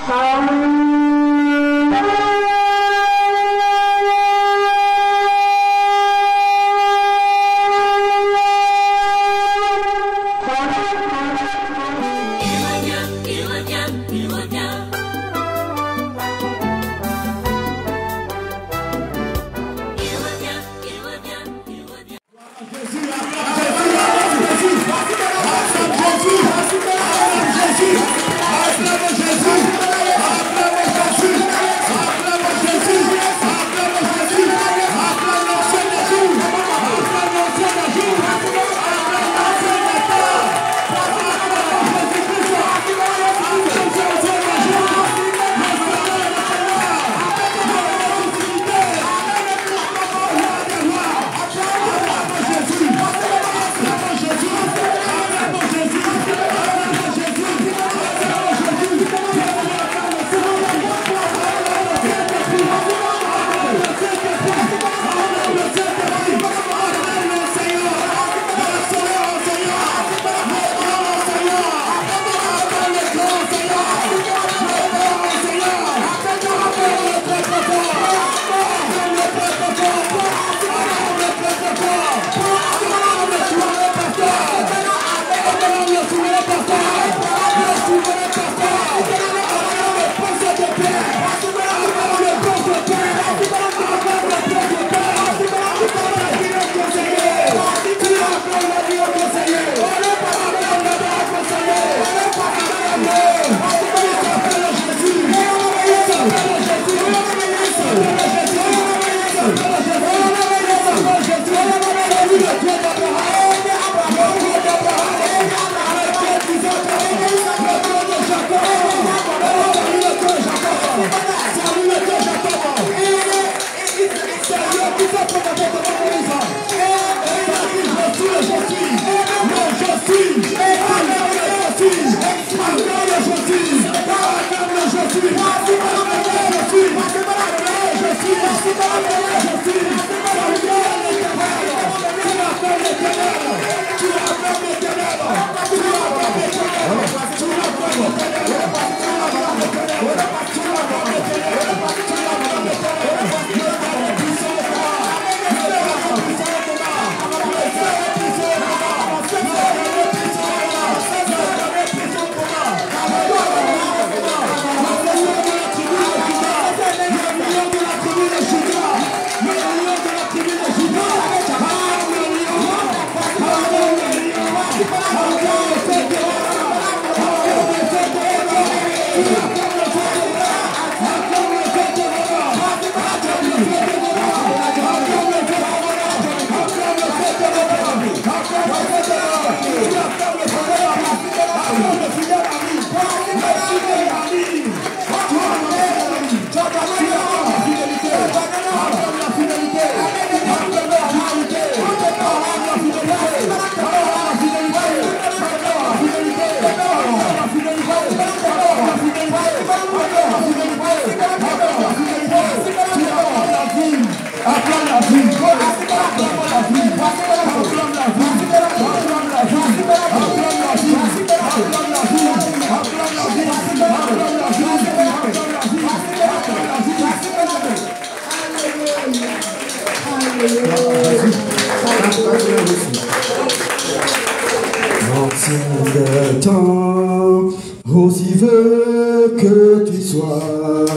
Ancien temps, aussi vieux que tu sois,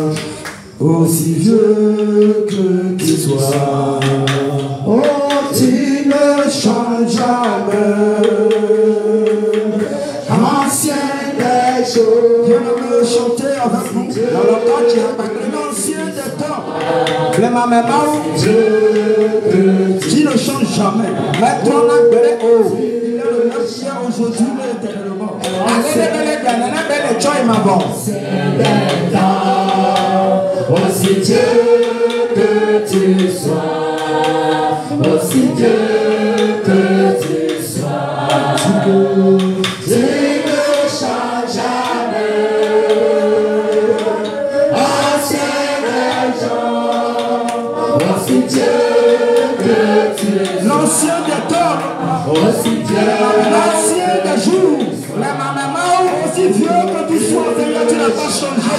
aussi vieux que tu sois, oh, tu ne changes jamais. Ancien des choses, viens me chanter avec nous dans le temps qui est l'ancien des temps. Les mamans, qui ne change jamais. Maintenant, on a gagné haut. Aujourd'hui, l'éternellement. Aussi Dieu que tu sois, aussi Dieu que tu sois, tu ne changes jamais. Ancien des gens, aussi Dieu que tu sois, l'ancien des temps, aussi Dieu, l'ancien des jours, la maman, aussi vieux que tu sois, Seigneur, tu n'as pas changé.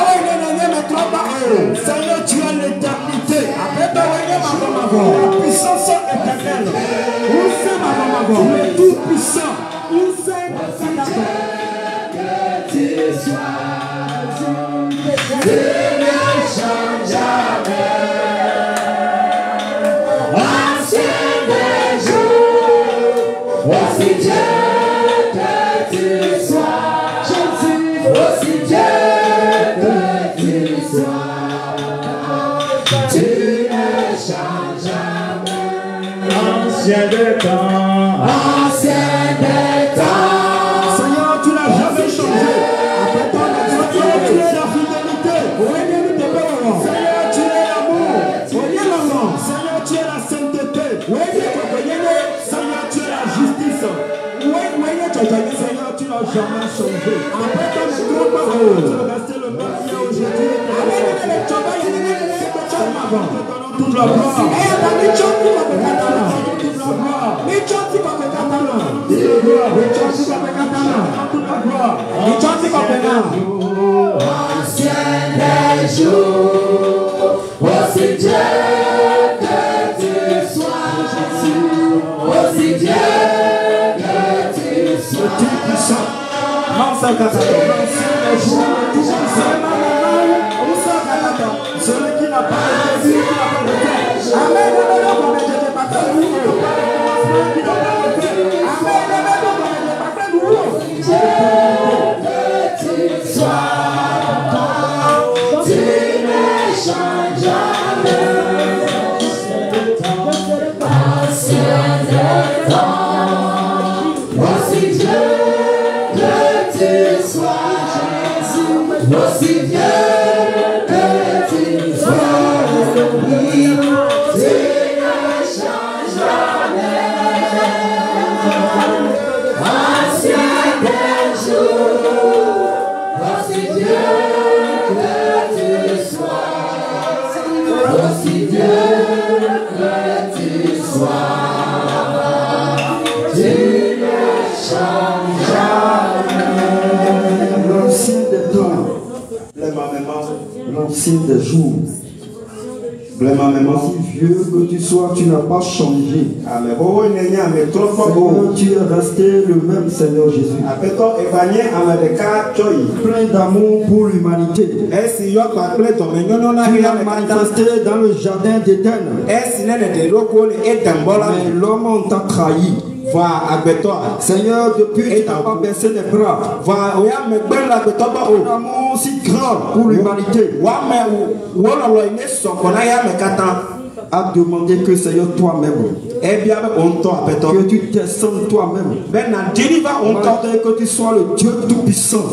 Seigneur, tu as l'éternité. La puissance éternelle. Tu es tout puissant. Tu ne changes jamais. Ancien des jours, aussi Dieu que tu sois. Aussi Dieu que tu sois. Tu ne changes jamais. Ancien des temps. Ancien des temps. Seigneur, tu n'as jamais changé. Seigneur, tu es la fidélité. Seigneur, tu es l'amour. Seigneur, tu es la sainteté. Seigneur, tu es la justice. Seigneur, tu n'as jamais changé. Tu es resté le même hier, aujourd'hui. Toute la gloire. Ancien des jours, aussi Dieu que tu sois, aussi Dieu que tu sois. Tu es puissant. Celui qui n'a pas de Dieu, qui n'a pas de Dieu. Amen. Aussi Dieu que tu sois, tu ne changes jamais. Ancien des jours, aussi Dieu que tu sois, aussi Dieu que tu sois, tu ne changes jamais. L'ancien des temps. L'ancien des jours. Si vieux que tu sois, tu n'as pas changé. Seigneur, tu es resté le même, Seigneur Jésus. Plein d'amour pour l'humanité. Tu l'as manifesté dans le jardin d'Éden. Mais l'homme t'a trahi. Seigneur, depuis tu n'as pas baissé les bras. Un amour si grand pour l'humanité a demandé que Seigneur toi-même, que tu descendes toi-même, malgré que tu sois le Dieu tout-puissant,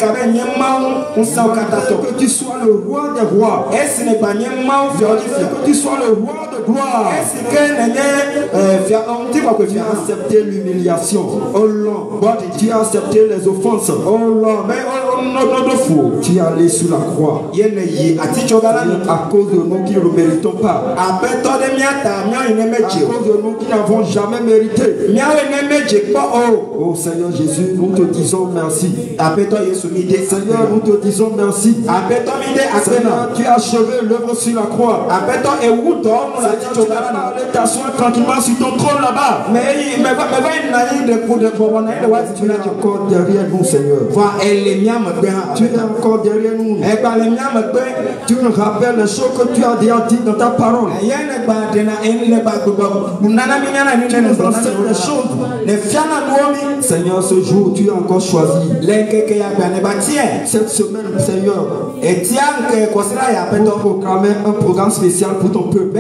que tu sois le roi des rois, que tu sois le roi de gloire. Tu as accepté l'humiliation, tu as accepté les offenses, tu es allé sous la croix à cause de nous qui ne le méritons pas, à cause de nous qui n'avons jamais mérité. Oh Seigneur Jésus, nous te disons merci. Seigneur, nous te disons merci. Seigneur, tu as achevé l'œuvre sur la croix. Seigneur, tu as allé t'asseoir tranquillement sur ton trône là-bas. Tu es encore derrière nous, Seigneur. Tu es encore derrière nous. Tu nous rappelles les choses que tu as déjà dit dans ta parole. Tu nous enseignes les choses. Seigneur, ce jour, tu as encore choisi cette semaine, Seigneur, pour proclamer un programme spécial pour ton peuple,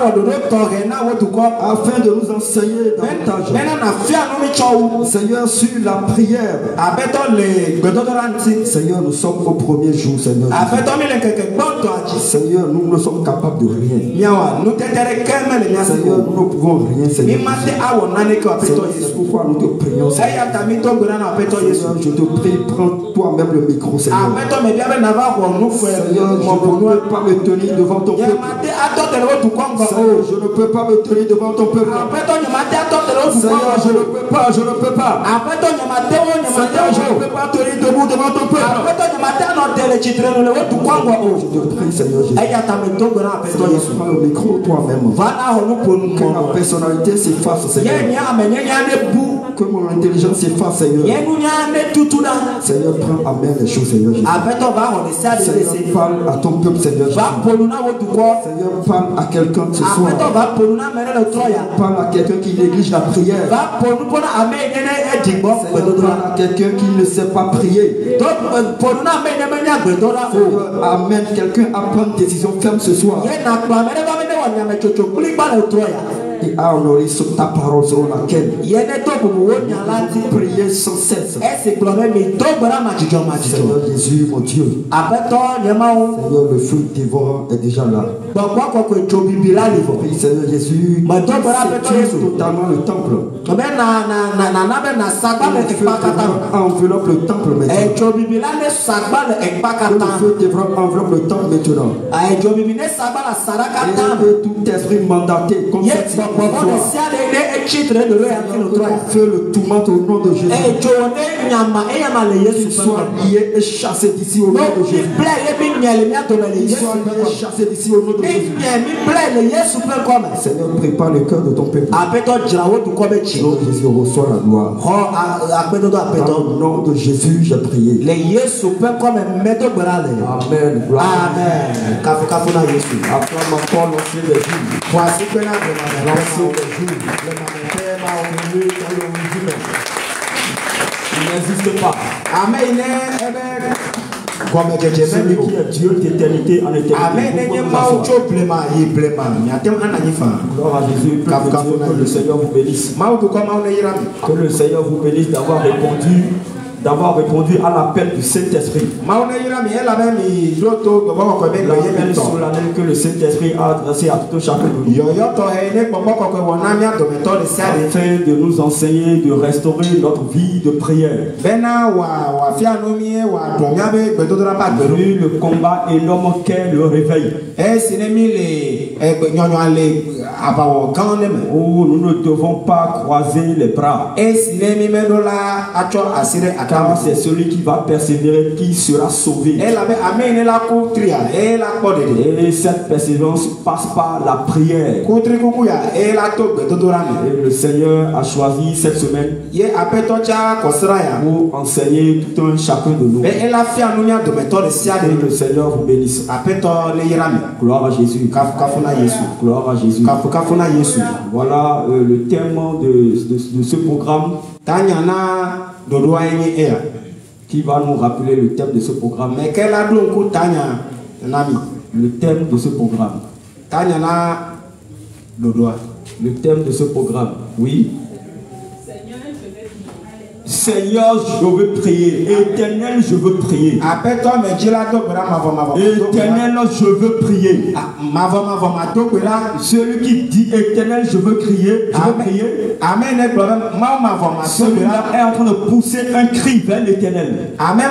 afin de nous enseigner davantage, Seigneur, sur la prière, Seigneur, nous sommes au premier jour, Seigneur. Seigneur, nous ne sommes capables de rien. Seigneur, nous ne pouvons rien, Seigneur. C'est pourquoi nous te prions, Seigneur. Seigneur, je te prie, prends toi-même le micro, Seigneur. Seigneur, je ne peux pas me tenir devant ton peuple. Seigneur, je ne peux pas me tenir devant ton peuple. Seigneur, je ne peux pas. Seigneur, je ne peux pas tenir debout devant ton peuple. Je te prie, Seigneur Jésus. Prends le micro toi-même. Que ma personnalité s'efface, Seigneur. Que mon intelligence s'efface, Seigneur. Seigneur, prends à main les choses, Seigneur Jésus. Seigneur, parle à ton peuple, Seigneur Jésus. Seigneur, parle à quelqu'un ce soir. Parle à quelqu'un qui néglige la prière. Seigneur, parle à quelqu'un qui ne sait pas prier. Seigneur, amène quelqu'un à prendre une décision ferme ce soir. Et à honorer ta parole selon laquelle nous prier sans cesse. Seigneur Jésus, mon Dieu. Seigneur, le feu dévorant est déjà là. Oui, Seigneur Jésus, c'est totalement le temple. Le feu enveloppe le temple maintenant. Le feu dévorant enveloppe le temple maintenant. Et que tout esprit mandaté comme ça, feu le tourmente au nom de Jésus. Qu'il soit lié et chassé d'ici au nom de Jésus. Qu'il soit lié et chassé d'ici au nom de Jésus. Seigneur, prépare le cœur de ton peuple. Au nom de Jésus, reçois la gloire. Au nom de Jésus, j'ai prié. Amen. Gloire. Amen. Acclame encore l'ancien des jours. Il n'existe pas. Amen. Celui qui est Dieu d'éternité en éternité. Gloire à Jésus. Que le Seigneur vous bénisse. Que le Seigneur vous bénisse d'avoir répondu à l'appel du Saint-Esprit. L'appel solennel que le Saint-Esprit a adressé à tout chacun de nous. Afin de nous enseigner, de restaurer notre vie de prière. Vu le combat énorme qu'est le réveil. Oh, nous ne devons pas croiser les bras. Car c'est celui qui va persévérer qui sera sauvé. Et cette persévérance passe par la prière. Et le Seigneur a choisi cette semaine pour enseigner tout un chacun de nous. Et le Seigneur vous bénisse. Gloire à Jésus. Gloire à Jésus. Voilà le thème de ce programme. Qui va nous rappeler le thème de ce programme. Le thème de ce programme. Le thème de ce programme. Oui. Seigneur, je veux prier. Éternel, je veux prier. Éternel, je veux prier. Celui qui dit éternel, je veux crier. Je veux prier. Celui-là est en train de pousser un cri vers l'éternel.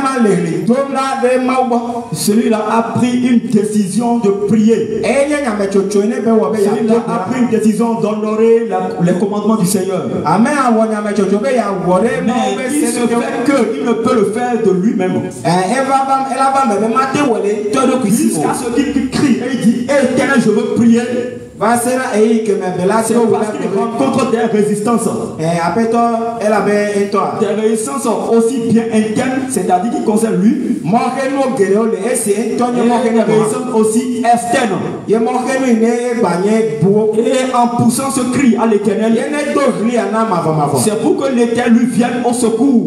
Celui-là a pris une décision de prier. Celui-là a pris une décision d'honorer les commandements du Seigneur. Il se fait qu'il ne peut le faire de lui-même. Jusqu'à ce qu'il crie et il dit éternel, je veux prier. C'est parce qu'il rencontre des résistances. Des résistances aussi bien internes, c'est-à-dire qui concernent lui. Et des résistances aussi externes. Et en poussant ce cri à l'éternel, c'est pour que l'éternel lui vienne au secours.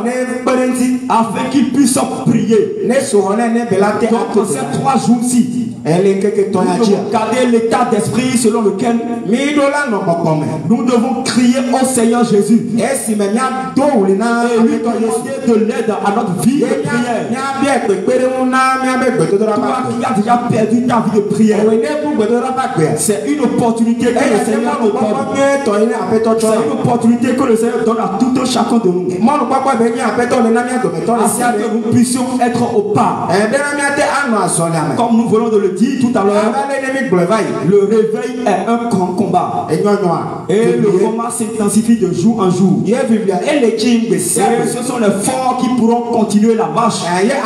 Afin qu'il puisse prier. Donc ces 3 jours-ci, Nous devons garder l'état d'esprit selon lequel nous devons crier au Seigneur Jésus et lui demander de l'aide à notre vie de prière. Toi qui as déjà perdu ta vie de prière, c'est une opportunité que le Seigneur nous donne. C'est une opportunité que le Seigneur donne à tout un chacun de nous. Afin que nous puissions être au pas. Comme nous venons de le dire tout à l'heure, le réveil est un grand combat. Et le combat s'intensifie de jour en jour. Et ce sont les forts qui pourront continuer la marche.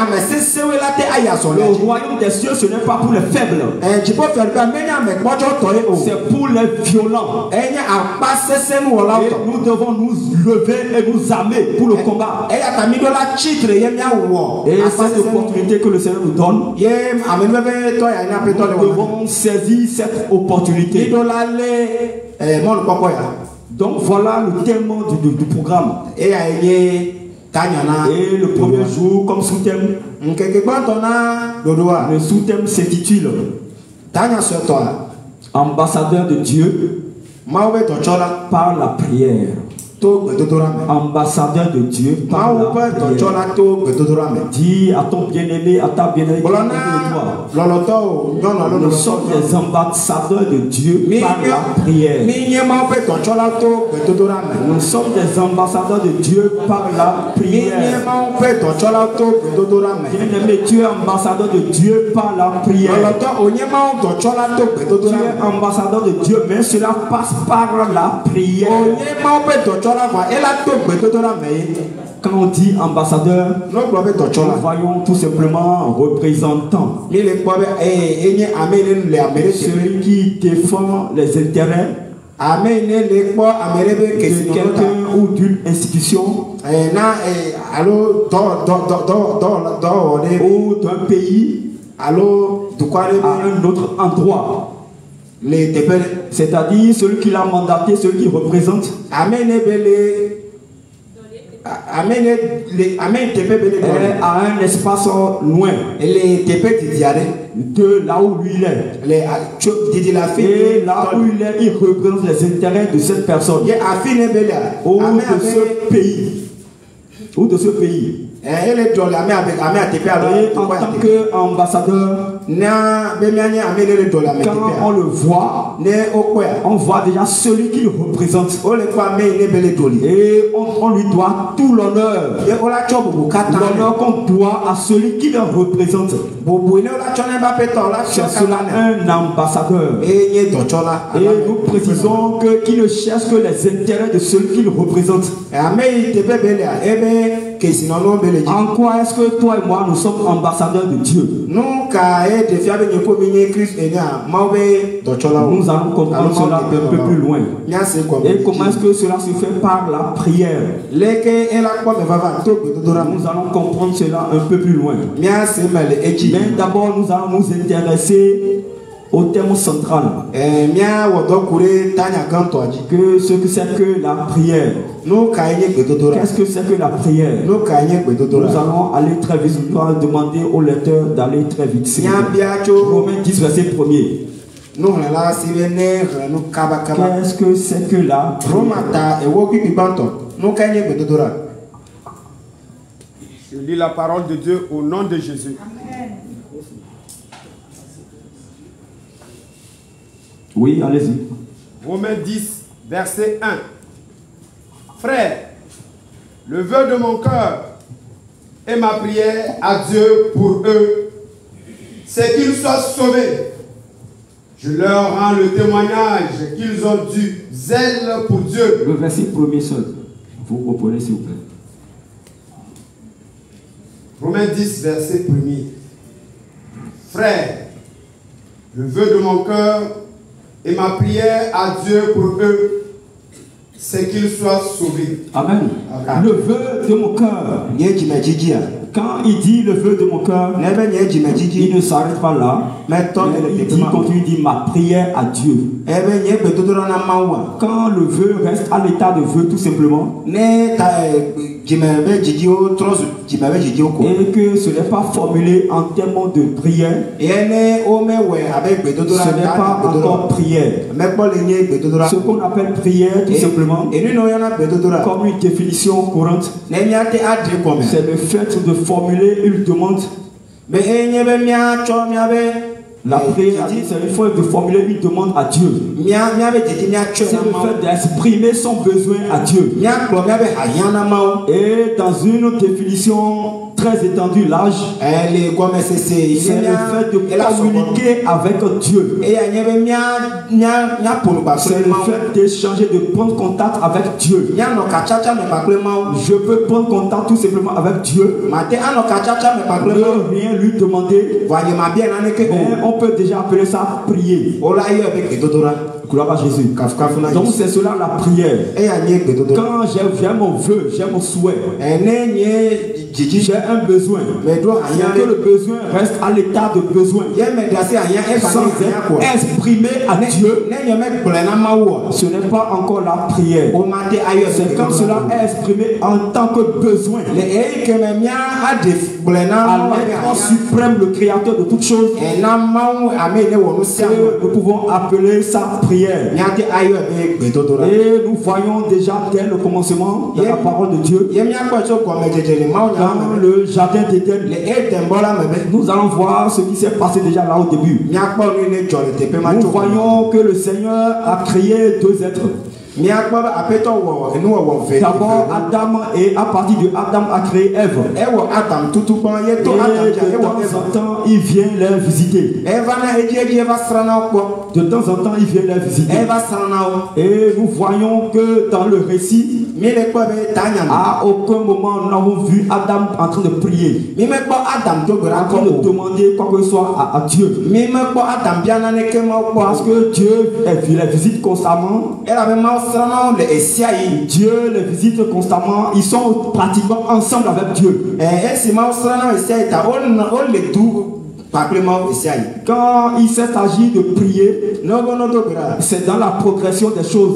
Le royaume des cieux, ce n'est pas pour les faibles. C'est pour les violents. Et nous devons nous lever et nous armer pour le combat. Et cette opportunité que le Seigneur nous donne, nous devons saisir cette opportunité. Donc voilà le thème du programme. Et le premier jour, comme sous-thème, le sous-thème s'intitule Ambassadeur de Dieu par la prière. Ambassadeur de Dieu par la prière. Dis à ton bien-aimé, à ta bien-aimée, nous sommes des ambassadeurs de Dieu par la prière. Nous sommes des ambassadeurs de Dieu par la prière. Bien-aimé, tu es ambassadeur de Dieu par la prière. Tu es ambassadeur de Dieu, mais cela passe par la prière. Quand on dit ambassadeur, nous voyons tout simplement représentant. Celui qui défend les intérêts de quelqu'un ou d'une institution ou d'un pays à un autre endroit. C'est-à-dire celui qui l'a mandaté, celui qui représente. À un espace loin de là où lui il est. Et là où il est, il représente les intérêts de cette personne ou de ce pays. Ou de ce pays. Et en tant qu'ambassadeur, quand on le voit, on voit déjà celui qui le représente. Et on lui doit tout l'honneur. L'honneur qu'on doit à celui qui le représente. C'est cela un ambassadeur. Et nous précisons qu'il ne cherche que les intérêts de celui qui le représente. En quoi est-ce que toi et moi nous sommes ambassadeurs de Dieu? Nous allons comprendre cela un peu plus loin. Et comment est-ce que cela se fait par la prière? Nous allons comprendre cela un peu plus loin. Mais d'abord nous allons nous intéresser au thème central. Ce que c'est que la prière. Qu'est-ce que c'est que la prière? Nous allons aller très vite. Nous allons demander au lecteur d'aller très vite. Romains 10, verset 1er. Qu'est-ce que c'est que la prière? Je lis la parole de Dieu au nom de Jésus. Oui, allez-y. Romains 10, verset 1. Frère, le vœu de mon cœur et ma prière à Dieu pour eux, c'est qu'ils soient sauvés. Je leur rends le témoignage qu'ils ont du zèle pour Dieu. Le verset premier seul. Vous reprenez s'il vous plaît. Romains 10, verset 1er. Frère, le vœu de mon cœur et ma prière à Dieu pour eux, c'est qu'ils soient sauvés. Amen. Le vœu de mon cœur Quand il dit le vœu de mon cœur, il ne s'arrête pas là. Mais il dit, continue, il dit ma prière à Dieu. Quand le vœu reste à l'état de vœu, tout simplement, et que ce n'est pas formulé en termes de prière, ce n'est pas encore prière. Ce qu'on appelle prière, tout simplement, comme une définition courante, c'est le fait de formuler une demande. La prière, c'est une fois de formuler une demande à Dieu. C'est le fait d'exprimer son besoin à Dieu. Et dans une définition très étendue, large, c'est le fait de communiquer avec Dieu. C'est le fait d'échanger, de prendre contact avec Dieu. Je peux prendre contact tout simplement avec Dieu. Ne rien lui demander. On peut déjà appeler ça prier. Gloire à Jésus. Donc c'est cela la prière. Quand j'ai mon vœu, j'ai mon souhait, j'ai un besoin, que le besoin reste à l'état de besoin, sans être exprimé à Dieu, ce n'est pas encore la prière. C'est quand cela est exprimé en tant que besoin à l'être suprême, le créateur de toutes choses, nous pouvons appeler ça prière. Et nous voyons déjà dès le commencement de la parole de Dieu, dans le jardin d'Éden, nous allons voir ce qui s'est passé déjà là au début. Nous voyons que le Seigneur a créé deux êtres. D'abord Adam, et à partir de Adam a créé Ève. Et de temps en temps il vient les visiter. De temps en temps il vient les visiter. Et nous voyons que dans le récit, à aucun moment nous n'avons vu Adam en train de prier, en train de demander quoi que ce soit à Dieu. Parce que Dieu les visite constamment. Dieu les visite constamment. Ils sont pratiquement ensemble avec Dieu. Quand il s'est agi de prier, c'est dans la progression des choses.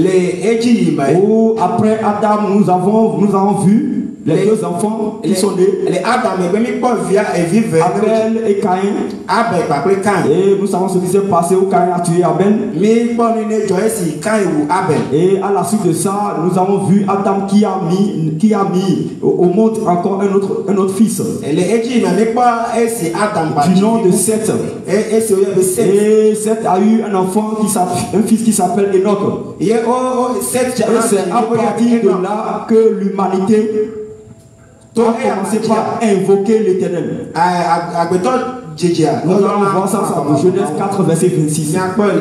Où après Adam, nous avons vu les deux enfants qui sont nés, Abel et Caïn. Et nous savons ce qui s'est passé où Caïn a tué Abel. Et à la suite de ça, nous avons vu Adam qui a mis au monde encore un autre fils. Du nom de Seth. Et Seth a eu un fils qui s'appelle Enoch. Et c'est à partir de là que l'humanité a commencé par invoquer l'Éternel. Nous allons voir ça dans Genèse 4, verset 26.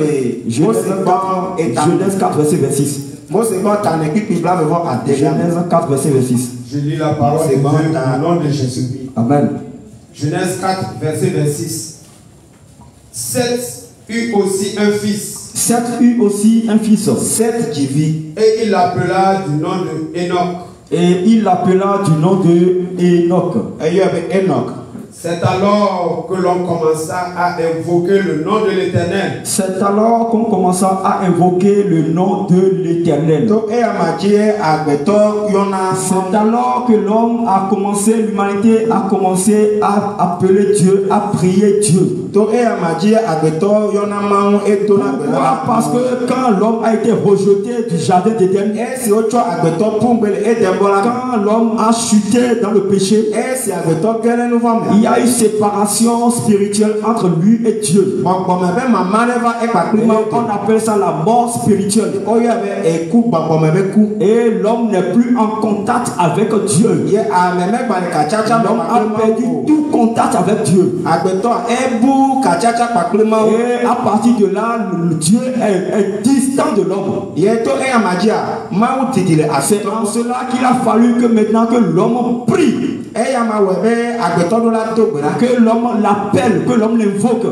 Genèse 4, verset 26. Genèse 4, verset 26. Je lis la parole de Dieu au nom de Jésus. Amen. Genèse 4, verset 26. Seth eut aussi un fils. Seth eut aussi un fils. Et il l'appela du nom de Enoch. Et il l'appela du nom de Enoch. C'est alors que l'on commença à invoquer le nom de l'Éternel. C'est alors qu'on commença à invoquer le nom de l'Éternel. C'est alors que l'homme a commencé, l'humanité a commencé à appeler Dieu, à prier Dieu. Pourquoi? Parce que quand l'homme a été rejeté du jardin d'Éden, quand l'homme a chuté dans le péché, il y a une séparation spirituelle entre lui et Dieu. On appelle ça la mort spirituelle. Et l'homme n'est plus en contact avec Dieu. L'homme a perdu tout contact avec Dieu. Et à partir de là, Dieu est distant de l'homme. C'est en cela qu'il a fallu que maintenant que l'homme prie. que l'homme l'appelle, que l'homme l'invoque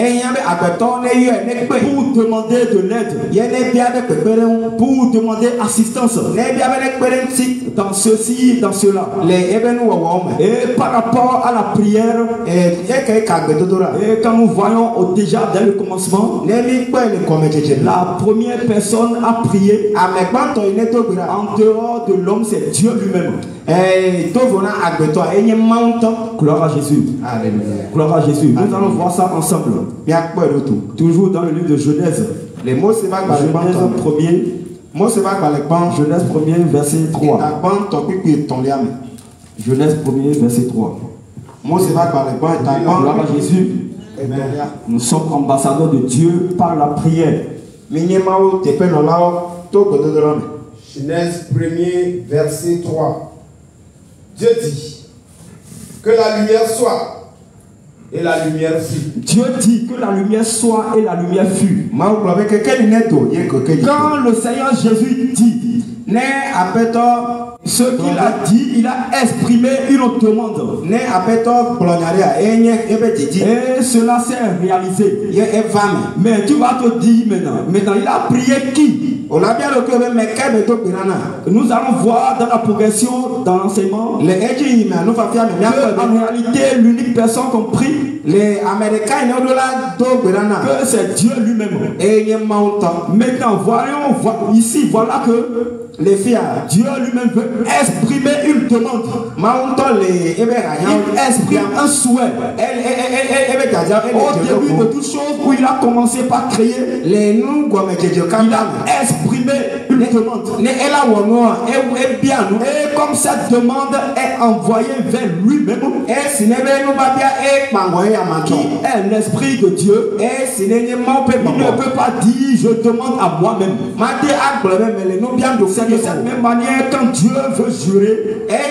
pour demander de l'aide, pour demander assistance dans ceci, dans cela. Et par rapport à la prière, et quand nous voyons déjà dès le commencement, la première personne à prier en dehors de l'homme, c'est Dieu lui-même. Gloire à Jésus. Gloire à Jésus. Nous allons voir ça ensemble. Toujours dans le livre de Genèse. Genèse 1er, verset 3. Genèse 1er, verset 3. Gloire à Jésus. Nous sommes ambassadeurs de Dieu par la prière. Genèse 1er, verset 3. Dieu dit que la lumière soit, et la lumière fut. Dieu dit que la lumière soit et la lumière fut. Quand le Seigneur Jésus dit ce qu'il a dit, il a exprimé une demande. Et cela s'est réalisé. Mais tu vas te dire maintenant il a prié qui? Nous allons voir dans la progression dans l'enseignement que en réalité l'unique personne qu'on prie, que c'est Dieu lui-même. Maintenant voyons ici, voilà que Dieu lui-même veut exprimer une demande. Il exprime un souhait. Au début de toute chose où il a commencé par créer, il a exprimé une demande. Et comme cette demande est envoyée vers lui-même, qui est l'Esprit de Dieu, il ne peut pas dire je demande à moi-même. C'est de cette même manière quand Dieu veut jurer, et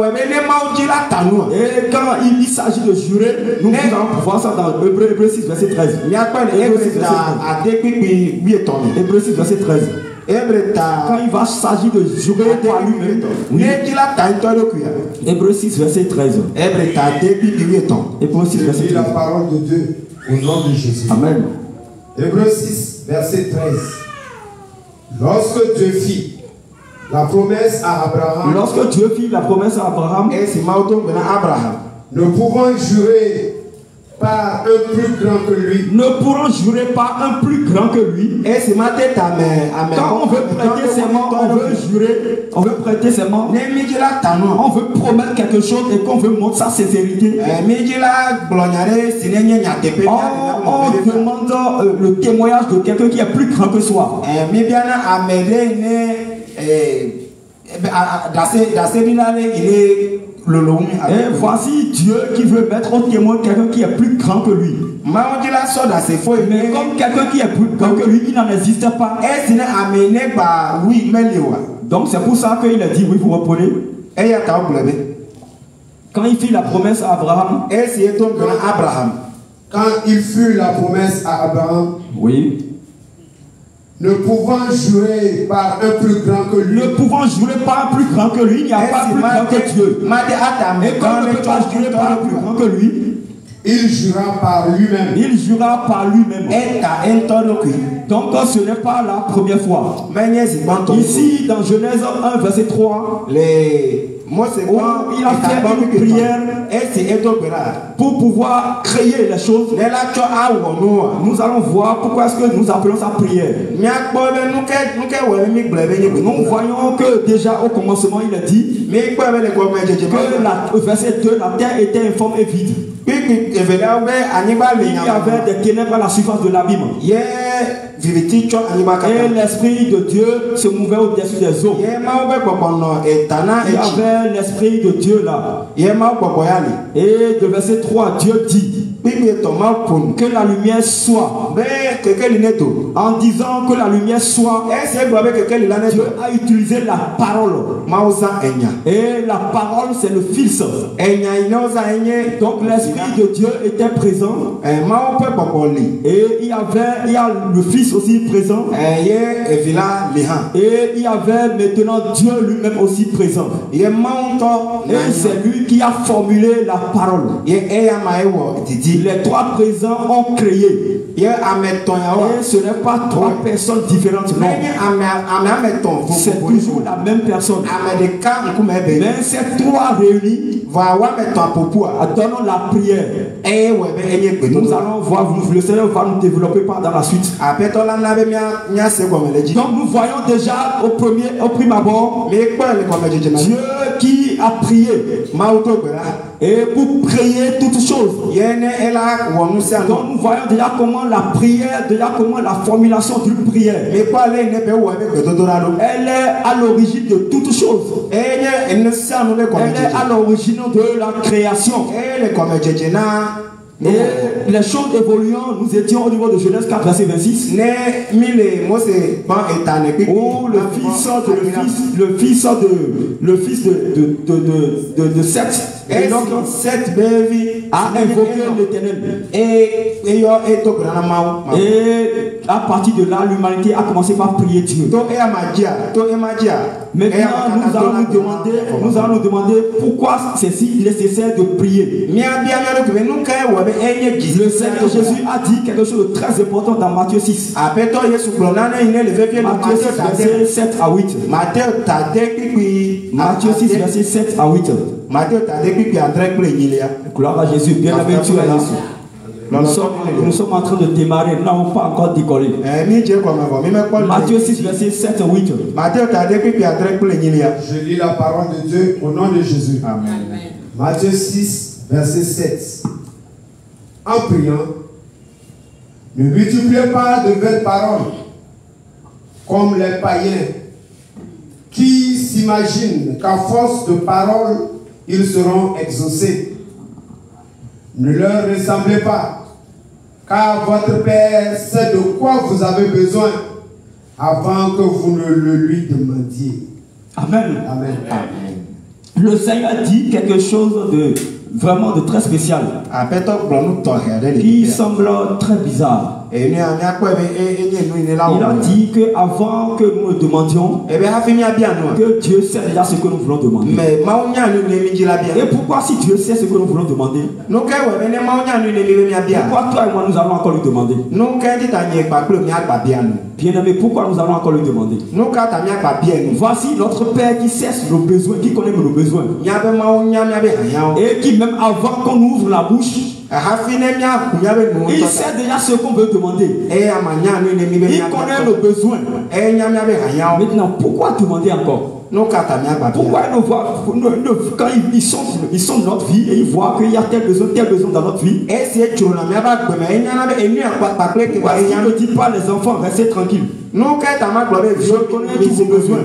quand il s'agit de jurer, nous allons voir ça dans Hébreux 6 verset 13. Hébreux 6 verset 13. Quand il va s'agir de jurer par lui-même, Hébreux 6 verset 13. Hébreux 6 verset 13. La parole de Dieu au nom de Jésus. Amen. Hébreux 6 verset 13. Lorsque Dieu fit la promesse à Abraham, ne pouvant jurer par un plus grand que lui. Ne pourront jurer par un plus grand que lui. Quand on veut prêter serment, on veut jurer, on veut prêter serment, on veut promettre quelque chose et qu'on veut montrer sa sincérité. On demande le témoignage de quelqu'un qui est plus grand que soi. Et voici Dieu qui veut mettre au témoin quelqu'un qui est plus grand que lui. Mais comme quelqu'un qui est plus grand que lui, il n'en existe pas. Donc c'est pour ça qu'il a dit, oui, vous reprenez. Quand il fit la promesse à Abraham. Quand il fut la promesse à Abraham. Oui. Ne pouvant jurer par un plus grand que lui. Ne pouvant jurer par un plus grand que lui, il n'y a pas plus grand que Dieu. Et comme ne peut pas jurer par un plus grand que lui, il jura par lui-même. Il jura par lui-même. Donc ce n'est pas la première fois. Ici dans Genèse 1 verset 3, il a fait une prière pour pouvoir créer les choses. Nous allons voir pourquoi est-ce que nous appelons ça prière. Nous voyons que déjà au commencement il a dit que verset 2, la terre était informe et vide. Il y avait des ténèbres à la surface de l'abîme. Et l'Esprit de Dieu se mouvait au-dessus des eaux. Il y avait l'Esprit de Dieu là. Et de verset 3, Dieu dit. que la lumière soit. En disant que la lumière soit, Dieu a utilisé la parole. Et la parole, c'est le Fils. Donc l'Esprit de Dieu était présent. Et il y a le Fils aussi présent. Et il y avait maintenant Dieu lui-même aussi présent. Et c'est lui qui a formulé la parole. Les trois présents ont créé. Et ce n'est pas trois personnes différentes, non. C'est toujours la même personne. Mais ces trois réunis, donnons la prière. Nous allons voir, le Seigneur va nous développer dans la suite. Donc nous voyons déjà au prime abord Dieu qui a prié. Et pour prier toutes choses. Donc nous voyons déjà comment la prière, comment la formulation d'une prière. Elle est à l'origine de toutes choses. Elle est à l'origine de la création. Et les choses évoluant, nous étions au niveau de Genèse 4, verset 26. Où le fils de Seth, et donc Seth a invoqué l'Éternel. Et à partir de là, l'humanité a commencé par prier Dieu. Maintenant, nous allons nous demander pourquoi c'est si nécessaire de prier. Le Seigneur Jésus a dit quelque chose de très important dans Matthieu 6. Matthieu 6, verset 7 à 8. Matthieu 6, verset 7 à 8. Gloire à Jésus. Bien aimé, tu es là. Nous sommes en train de démarrer, nous n'avons pas encore décollé. Matthieu 6, verset 7 à 8. Je lis la parole de Dieu au nom de Jésus. Amen. Matthieu 6, verset 7. En priant, ne multipliez pas de belles paroles comme les païens qui s'imaginent qu'à force de paroles, ils seront exaucés. Ne leur ressemblez pas, car votre Père sait de quoi vous avez besoin avant que vous ne le lui demandiez. Amen. Amen. Amen. Le Seigneur dit quelque chose de vraiment de très spécial qui semble très bizarre. Il a dit qu'avant que nous le demandions, que Dieu sait déjà ce que nous voulons demander. Et pourquoi si Dieu sait ce que nous voulons demander, pourquoi toi et moi nous allons encore lui demander? Bien aimé, pourquoi nous allons encore lui demander? Voici notre Père qui sait nos besoins, qui connaît nos besoins. Et qui même avant qu'on ouvre la bouche, il sait déjà ce qu'on veut demander. Il connaît nos besoins. Maintenant, pourquoi demander encore? Pourquoi quand ils sont dans notre vie et ils voient qu'il y a tel besoin dans notre vie, pourquoi il ne dit pas les enfants, restez tranquilles? Je connais tous vos besoins.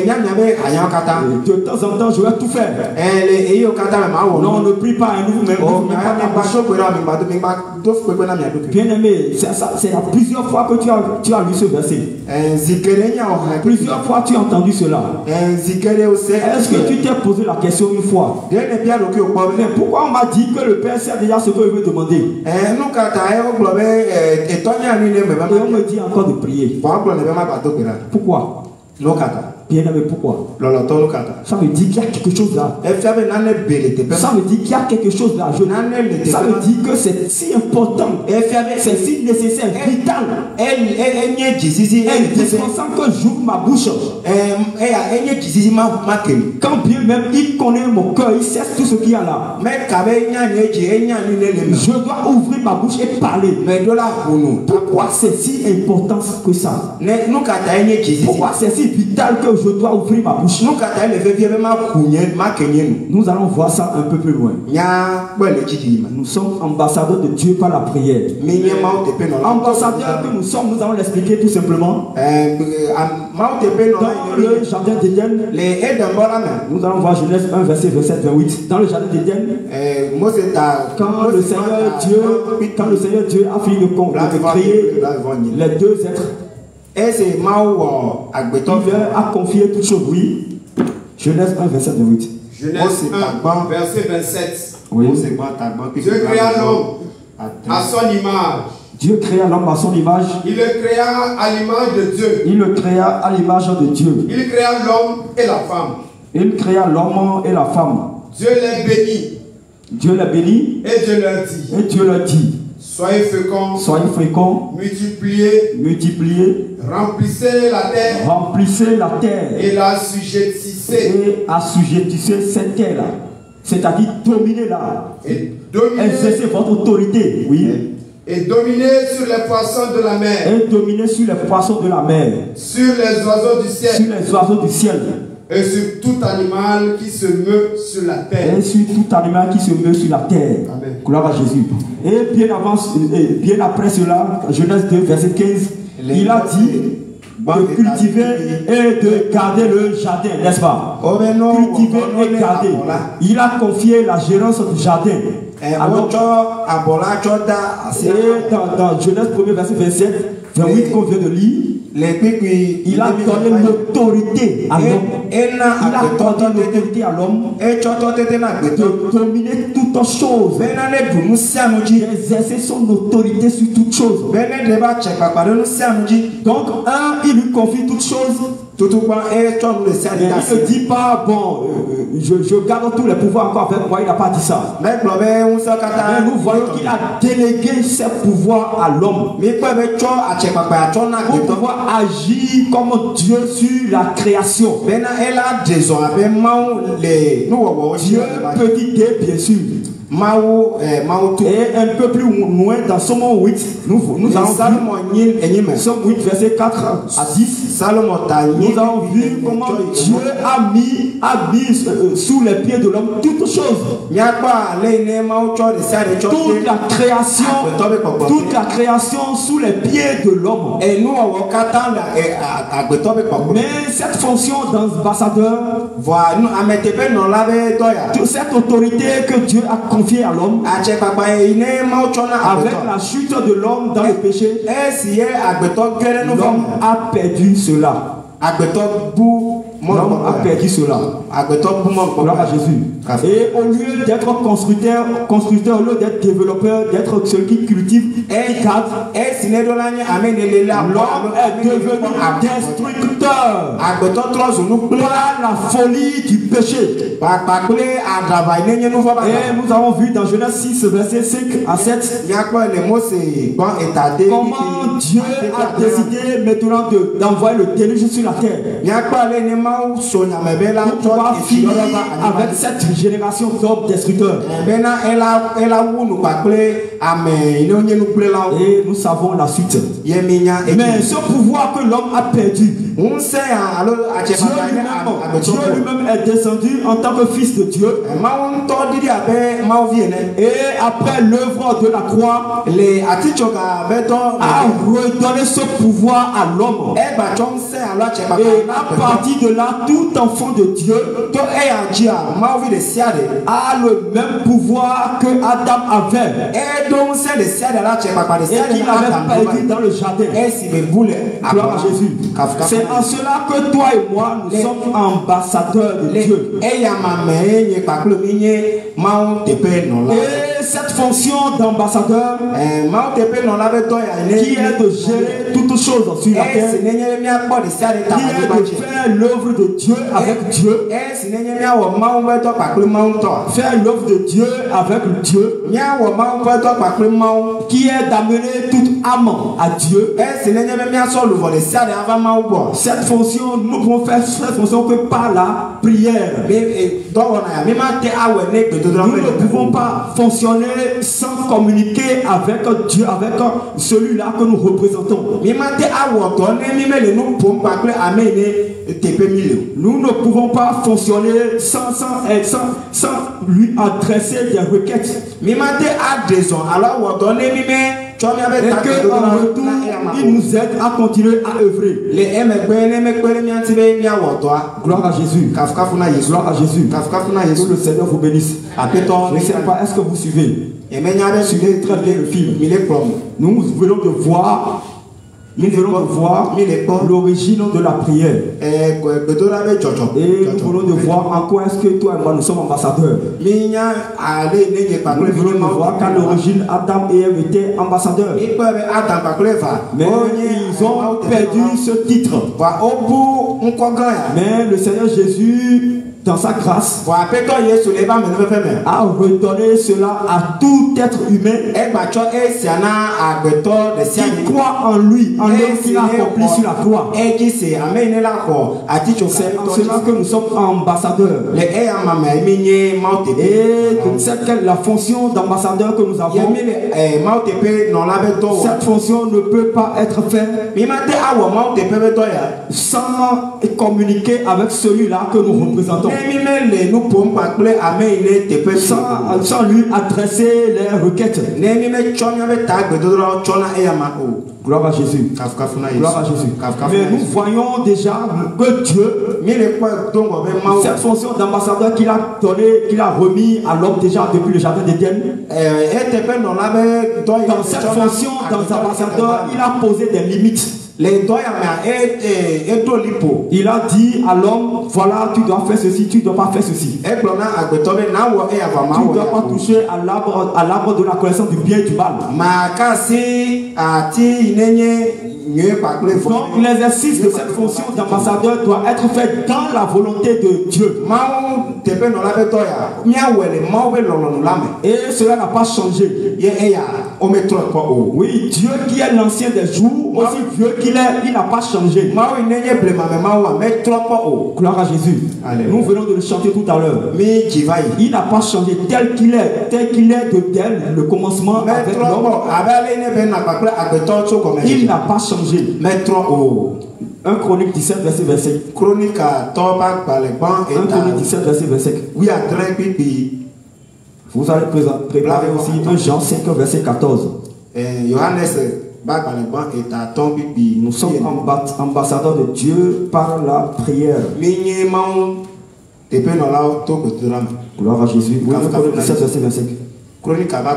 De temps en temps, je vais tout faire. Non, ne prie pas, vous-même. Bien aimé, c'est plusieurs fois que tu as lu ce verset. Plusieurs fois tu as entendu cela. Est-ce que tu t'es posé la question une fois? Mais pourquoi on m'a dit que le Père sait déjà ce que je veux demander? Et on me dit encore de prier. Pourquoi? Bien aimé, pourquoi? Ça me dit qu'il y a quelque chose là. Ça me dit qu'il y a quelque chose là. Ça me dit que c'est si important, c'est si nécessaire, vital, indispensable que j'ouvre ma bouche. Quand bien même il connaît mon cœur, il sait tout ce qu'il y a là. Je dois ouvrir ma bouche et parler. Pourquoi c'est si important que ça? Pourquoi c'est si vital que je dois ouvrir ma bouche? Nous allons voir ça un peu plus loin. Nous sommes ambassadeurs de Dieu par la prière. Ambassadeurs que nous sommes, nous allons l'expliquer tout simplement. Dans le jardin d'Éden, nous allons voir Genèse 1, verset 27-28. Dans le jardin d'Éden, quand le Seigneur Dieu a fini de créer les deux êtres, il a confié toutes choses. Oui. Genèse 1, verset 28. Genèse 1, verset 27. Oui. Dieu créa l'homme à son image. Dieu créa l'homme à son image. Il le créa à l'image de Dieu. Il le créa à l'image de Dieu. Il créa l'homme et la femme. Il créa l'homme et la femme. Dieu les bénit. Dieu les bénit. Et Dieu leur dit. Et Dieu leur dit. Soyez féconds. Soyez féconds. Multipliez. Multipliez. Remplissez la terre. Remplissez la terre. Et l'assujettissez. Et assujettissez cette terre-là. C'est-à-dire dominez-la. Et dominez. Exercez votre autorité. Oui. Et dominez sur les poissons de la mer. Et dominez sur les poissons de la mer. Sur les oiseaux du ciel. Sur les oiseaux du ciel. Et sur tout animal qui se meut sur la terre. Et sur tout animal qui se meut sur la terre. Amen. Gloire à Jésus. Et bien après cela, Genèse 2, verset 15, il a dit de cultiver et de garder le jardin, n'est-ce pas? Cultiver et garder. Il a confié la gérance du jardin. Alors, et dans Genèse 1, verset 27, 28 qu'on vient de lire, il a donné l'autorité à l'homme. Il a donné l'autorité à l'homme de dominer toutes choses, d'exercer son autorité sur toutes choses. Donc, il lui confie toutes choses. Il ne dit pas, bon, je garde tous les pouvoirs encore avec moi. Il n'a pas dit ça. Mais nous voyons qu'il a délégué ses pouvoirs à l'homme pour pouvoir agir comme Dieu sur la création. Dieu petit D, bien sûr. Et un peu plus loin dans Somme 8, nous allons vu Somme 8, verset 4 à 10. Nous avons vu comment Dieu a mis sous les pieds de l'homme toutes choses. Toute la création sous les pieds de l'homme. Mais cette fonction d'ambassadeur, cette autorité que Dieu a confiée à l'homme, avec la chute de l'homme dans le péché, l'homme a perdu cela. L'homme a perdu cela. Gloire à Jésus. Et au lieu d'être constructeur, au lieu d'être développeur, d'être celui qui cultive et garde, l'homme est devenu destructeur par la folie du péché. Et nous avons vu dans Genèse 6, verset 5 à 7, comment Dieu a décidé maintenant d'envoyer le déluge sur la terre. Pour pouvoir finir avec cette génération d'hommes destructeurs. Et nous savons la suite. Mais ce pouvoir que l'homme a perdu, Dieu lui-même est descendu en tant que fils de Dieu. Et après l'œuvre de la croix, a redonné ce pouvoir à l'homme. Et à partir de là, tout enfant de Dieu a le même pouvoir que Adam avait. Et qu'il avait perdu dans le jardin. Gloire à Jésus. C'est en cela que toi et moi, nous sommes ambassadeurs de Dieu. Et cette fonction d'ambassadeur, qui est de gérer toutes choses sur la terre, qui est de faire l'œuvre de Dieu avec Dieu, faire l'œuvre de Dieu avec Dieu, qui est d'amener toute âme à Dieu. Cette fonction, nous pouvons faire cette fonction que par la prière. Nous ne pouvons pas fonctionner sans communiquer avec Dieu, avec celui-là que nous représentons. Nous ne pouvons pas fonctionner sans lui adresser des requêtes. et qu'en retour, il nous aide à continuer à œuvrer. Gloire à Jésus. Gloire à Jésus. Que le Seigneur vous bénisse. Je ne sais pas, est-ce que vous suivez? Suivez très bien le film. Nous venons de voir l'origine de la prière. Et nous venons de voir en quoi est-ce que toi et moi nous sommes ambassadeurs. Nous venons de voir qu'à l'origine Adam et Ève étaient ambassadeurs. Mais ils ont perdu ce titre. Mais le Seigneur Jésus, dans sa grâce, a redonné cela à tout être humain qui croit en lui, en l'œuvre qu'il a accompli sur la croix. C'est en cela que nous sommes ambassadeurs. Et c'est quelle la fonction d'ambassadeur que nous avons. Cette fonction ne peut pas être faite sans communiquer avec celui-là que nous représentons. Sans lui adresser les requêtes. Gloire à Jésus. Gloire à Jésus. Mais nous voyons déjà que Dieu, cette fonction d'ambassadeur qu'il a donné, qu'il a remis à l'homme déjà depuis le jardin d'Éden, dans cette fonction d'ambassadeur, il a posé des limites. Il a dit à l'homme, voilà, tu dois faire ceci, tu ne dois pas faire ceci. Tu ne dois pas toucher à l'arbre de la connaissance du bien et du mal. Donc l'exercice de cette fonction d'ambassadeur doit être fait dans la volonté de Dieu. Et cela n'a pas changé. Oui, Dieu qui est l'ancien des jours, aussi vieux qu'il est, il n'a pas changé. Gloire à Jésus. Nous venons de le chanter tout à l'heure. Il n'a pas changé tel qu'il est dès le commencement avec l'homme. Il n'a pas changé. 1 Chronique 17, verset 25. 1 Chronique 17, verset 25. Vous allez préparer aussi 1 Jean 5, verset 14. Nous sommes ambassadeurs de Dieu par la prière. Gloire à Jésus. 1 Chronique 17, verset 25. Chronique à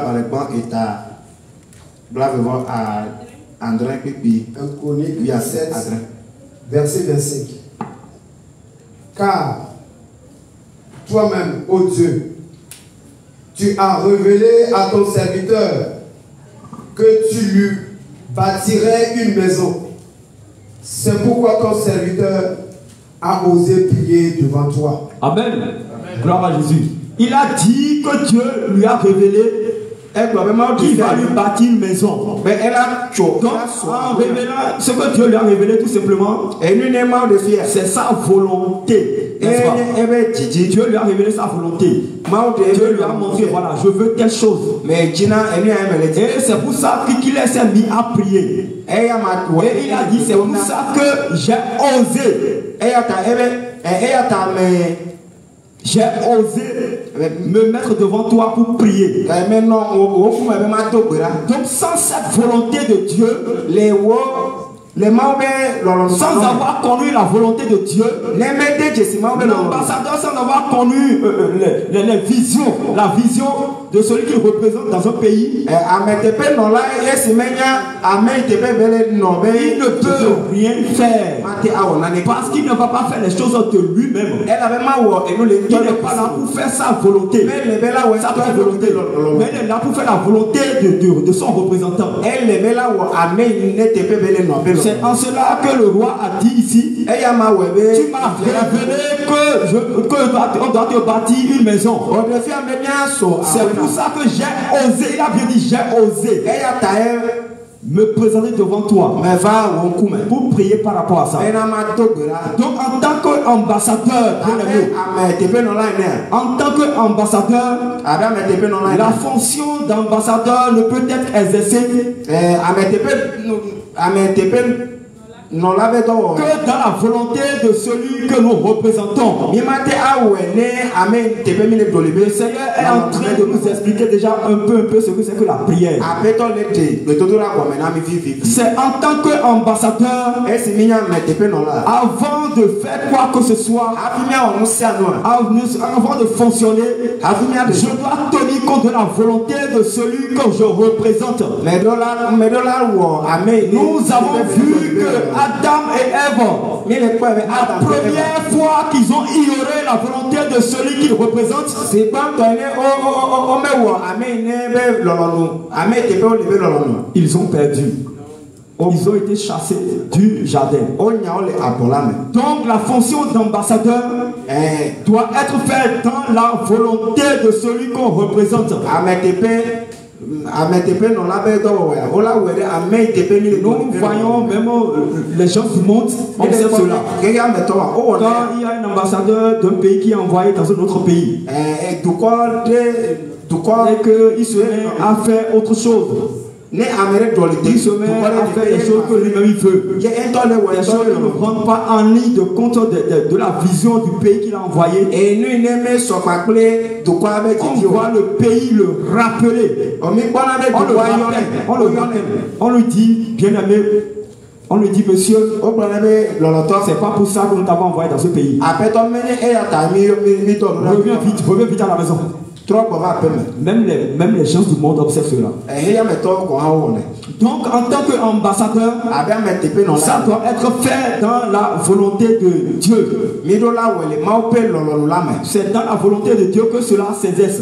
André Pipi. 1 Chronique 17, verset 25. Car toi-même, ô Dieu, tu as révélé à ton serviteur que tu lui bâtirais une maison. C'est pourquoi ton serviteur a osé prier devant toi. Amen. Gloire à Jésus. Il a dit que Dieu lui a révélé qu'il va lui bâtir une maison. Donc, en révélant ce que Dieu lui a révélé, tout simplement, c'est sa volonté. Dieu lui a révélé sa volonté. Dieu lui a montré, voilà, je veux quelque chose. Et c'est pour ça qu'il s'est mis à prier. Et il a dit, c'est pour ça que j'ai osé. J'ai osé me mettre devant toi pour prier. Donc sans cette volonté de Dieu, sans avoir connu la volonté de Dieu, l'ambassadeur sans avoir connu les visions, la vision de celui qu'il représente dans un pays, il ne peut rien faire parce qu'il ne va pas faire les choses de lui-même. Il n'est pas là pour faire sa volonté, mais il est là pour faire la volonté de son représentant. C'est en cela que le roi a dit ici, tu m'as révélé qu'on doit te bâtir une maison. C'est pour ça que j'ai osé, il a bien dit j'ai osé me présenter devant toi pour prier par rapport à ça. Donc en tant qu'ambassadeur, la fonction d'ambassadeur ne peut être exercée que dans la volonté de celui que nous représentons. Le Seigneur est en train de nous expliquer déjà un peu ce que c'est que la prière. C'est en tant qu'ambassadeur, avant de faire quoi que ce soit, avant de fonctionner, je dois tenir compte de la volonté de celui que je représente. Nous avons vu que Adam et Ève, la première fois qu'ils ont ignoré la volonté de celui qu'ils représentent, ils ont perdu. Ils ont été chassés du jardin. Donc la fonction d'ambassadeur doit être faite dans la volonté de celui qu'on représente. Nous voyons même les gens du monde observent cela. Quand il y a un ambassadeur d'un pays qui est envoyé dans un autre pays et qu'il se met à faire autre chose, il se met à faire des choses que lui-même il veut. Des choses qui ne prennent pas en ligne de compte de la vision du pays qu'il a envoyé. On voit le pays le rappeler. On lui dit, bien aimé, on lui dit, monsieur, c'est pas pour ça que nous t'avons envoyé dans ce pays. Reviens vite à la maison. Même les gens du monde observent cela. Donc, en tant qu'ambassadeur, ça doit être fait dans la volonté de Dieu. C'est dans la volonté de Dieu que cela s'exerce.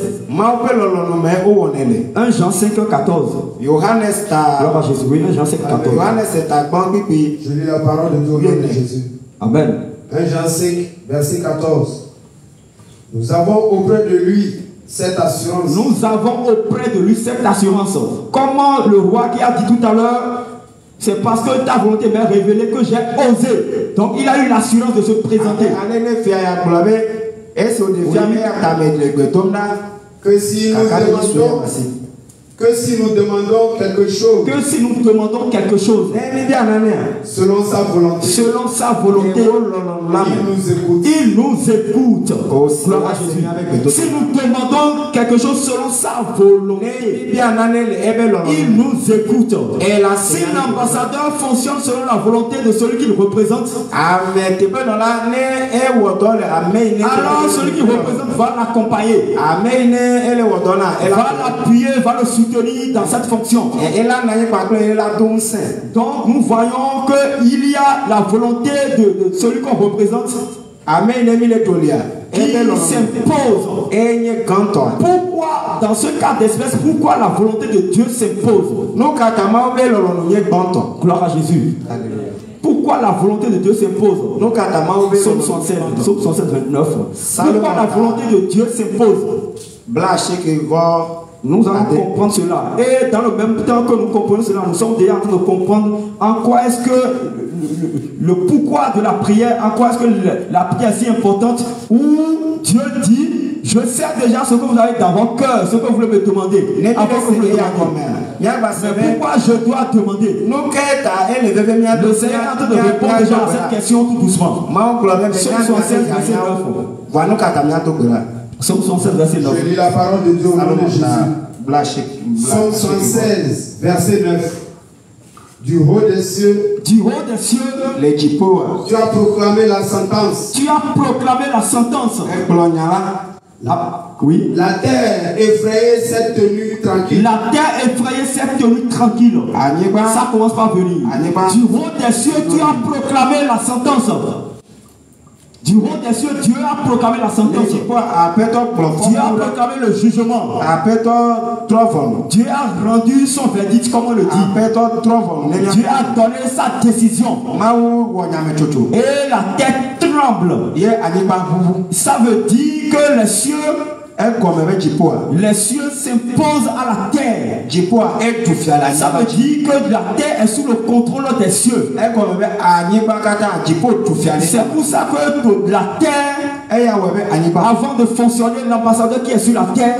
1 Jean 5, 14. Gloire à Jésus. Oui, 1 Jean 5, 14. Je lis la parole de Dieu au nom de Jésus. Amen. 1 Jean 5, verset 14. Nous avons auprès de lui cette assurance. Nous avons auprès de lui cette assurance. Comment le roi qui a dit tout à l'heure, c'est parce que ta volonté m'a révélé que j'ai osé. Donc il a eu l'assurance de se présenter. Que si nous demandons quelque chose, selon sa volonté, il nous écoute. Gloire à Jésus. Si nous demandons quelque chose selon sa volonté, il nous écoute. Si l'ambassadeur fonctionne selon la volonté de celui qu'il représente, alors celui qui représente va l'accompagner, va l'appuyer, va le soutenir dans cette fonction. Donc nous voyons qu'il y a la volonté de celui qu'on représente qui s'impose. Pourquoi, dans ce cas d'espèce, pourquoi la volonté de Dieu s'impose? Gloire à Jésus. Pourquoi la volonté de Dieu s'impose? Psaume 67, 29. Pourquoi la volonté de Dieu s'impose? Nous allons comprendre cela. Et dans le même temps que nous comprenons cela, nous sommes déjà en train de comprendre en quoi est-ce que le pourquoi de la prière, en quoi est-ce que la prière est si importante, où Dieu dit, je sais déjà ce que vous avez dans votre cœur, ce que vous voulez me demander. Avant que vous le demandiez. Mais pourquoi je dois demander? Le Seigneur est en train de répondre déjà à cette question tout doucement. Psaume 67, verset 9. Psaume 67, verset 9. Je lis la parole de Dieu au nom de Jésus. Psaume 76, verset 9. Du haut des cieux, tu as proclamé la sentence. Oui. La terre effrayée s'est tenue tranquille. Ça commence par venir. Du haut des cieux, tu as proclamé la sentence. Du haut des cieux, Dieu a proclamé la sentence. Dieu a proclamé le jugement. Dieu a rendu son verdict, comme on le dit. Dieu a donné sa décision. Et la terre tremble. Ça veut dire que les cieux s'imposent à la terre. Ça veut dire que la terre est sous le contrôle des cieux. C'est pour ça que la terre, avant de fonctionner, l'ambassadeur qui est sur la terre,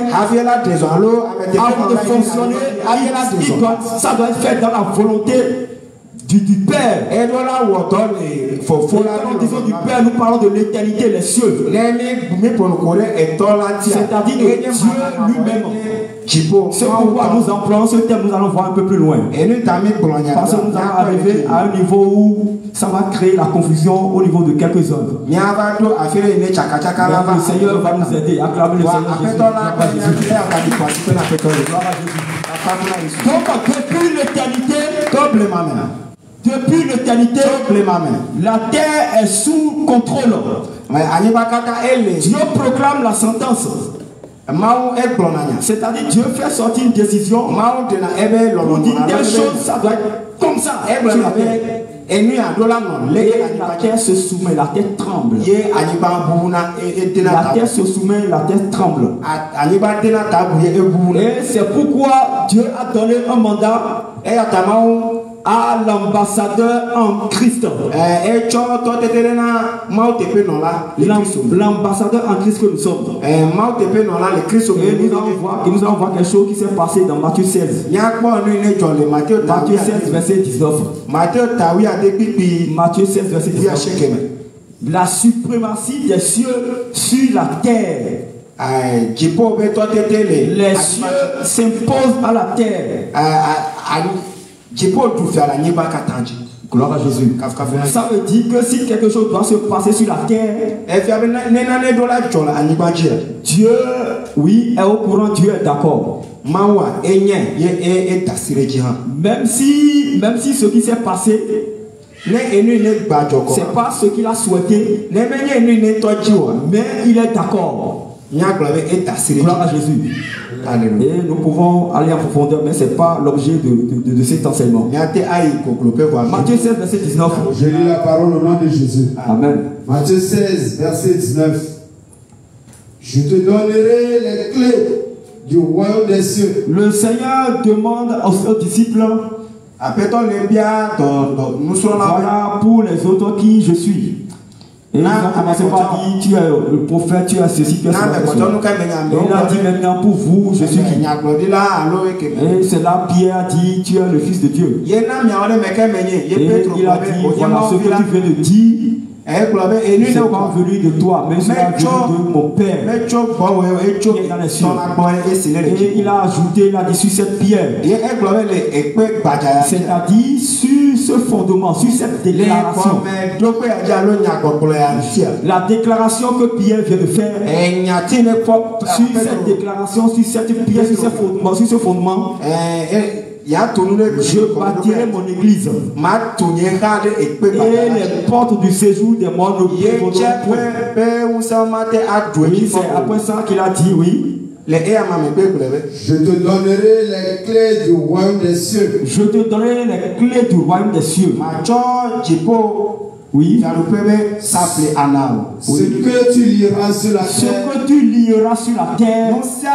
avant de fonctionner, ça doit être fait dans la volonté du Père. Et quand nous disons du Père, nous parlons de l'éternité, les cieux. C'est-à-dire de Dieu lui-même. C'est pourquoi nous employons ce thème, nous allons voir un peu plus loin. Parce que nous allons arriver à un niveau où ça va créer la confusion au niveau de quelques-uns. Le Seigneur va nous aider. Acclamez le Seigneur Jésus. Donc, depuis l'éternité, la terre est sous contrôle. Dieu proclame la sentence. C'est-à-dire Dieu fait sortir une décision pour dire telle chose, ça doit être comme ça. Et la terre se soumet, la terre tremble. La terre se soumet, la terre tremble. Et c'est pourquoi Dieu a donné un mandat à l'ambassadeur en Christ. L'ambassadeur en Christ que nous sommes. Et nous allons voir quelque chose qui s'est passé dans Matthieu 16. Matthieu 16, verset 19. Matthieu 16, verset 19. La suprématie des cieux sur la terre. Les cieux s'imposent à la terre. Gloire à Jésus. Ça veut dire que si quelque chose doit se passer sur la terre, Dieu, oui, est au courant, Dieu est d'accord. Même si ce qui s'est passé, c'est pas ce qu'il a souhaité, mais il est d'accord. Gloire à Jésus. Et nous pouvons aller en profondeur, mais ce n'est pas l'objet de cet enseignement. Matthieu 16, verset 19. Je lis la parole au nom de Jésus. Amen. Matthieu 16, verset 19. Je te donnerai les clés du royaume des cieux. Le Seigneur demande aux disciples, voilà pour les autres qui je suis. Et ils ont commencé par dire, tu es le prophète, tu as ceci, tu as cela. Et il a dit maintenant pour vous, je suis qui? Et c'est là Pierre a dit, tu es le Fils de Dieu. Et il a dit, voilà ce que tu viens de dire. Ce n'est pas venu de toi, mais c'est venu de mon Père qui est dans les cieux. Et il a ajouté, il a dit sur cette pierre, c'est-à-dire sur ce fondement, sur cette déclaration, la déclaration que Pierre vient de faire, sur cette déclaration, sur cette pierre, sur ce fondement, je bâtirai mon église et les portes du séjour des morts ne prévaudront point. Oui, c'est après ça qu'il a dit, oui. Je te donnerai les clés du royaume des cieux. Je te donnerai les clés du royaume des cieux. Oui. Ce que tu liras sur la terre. Ce que tu liras sur la terre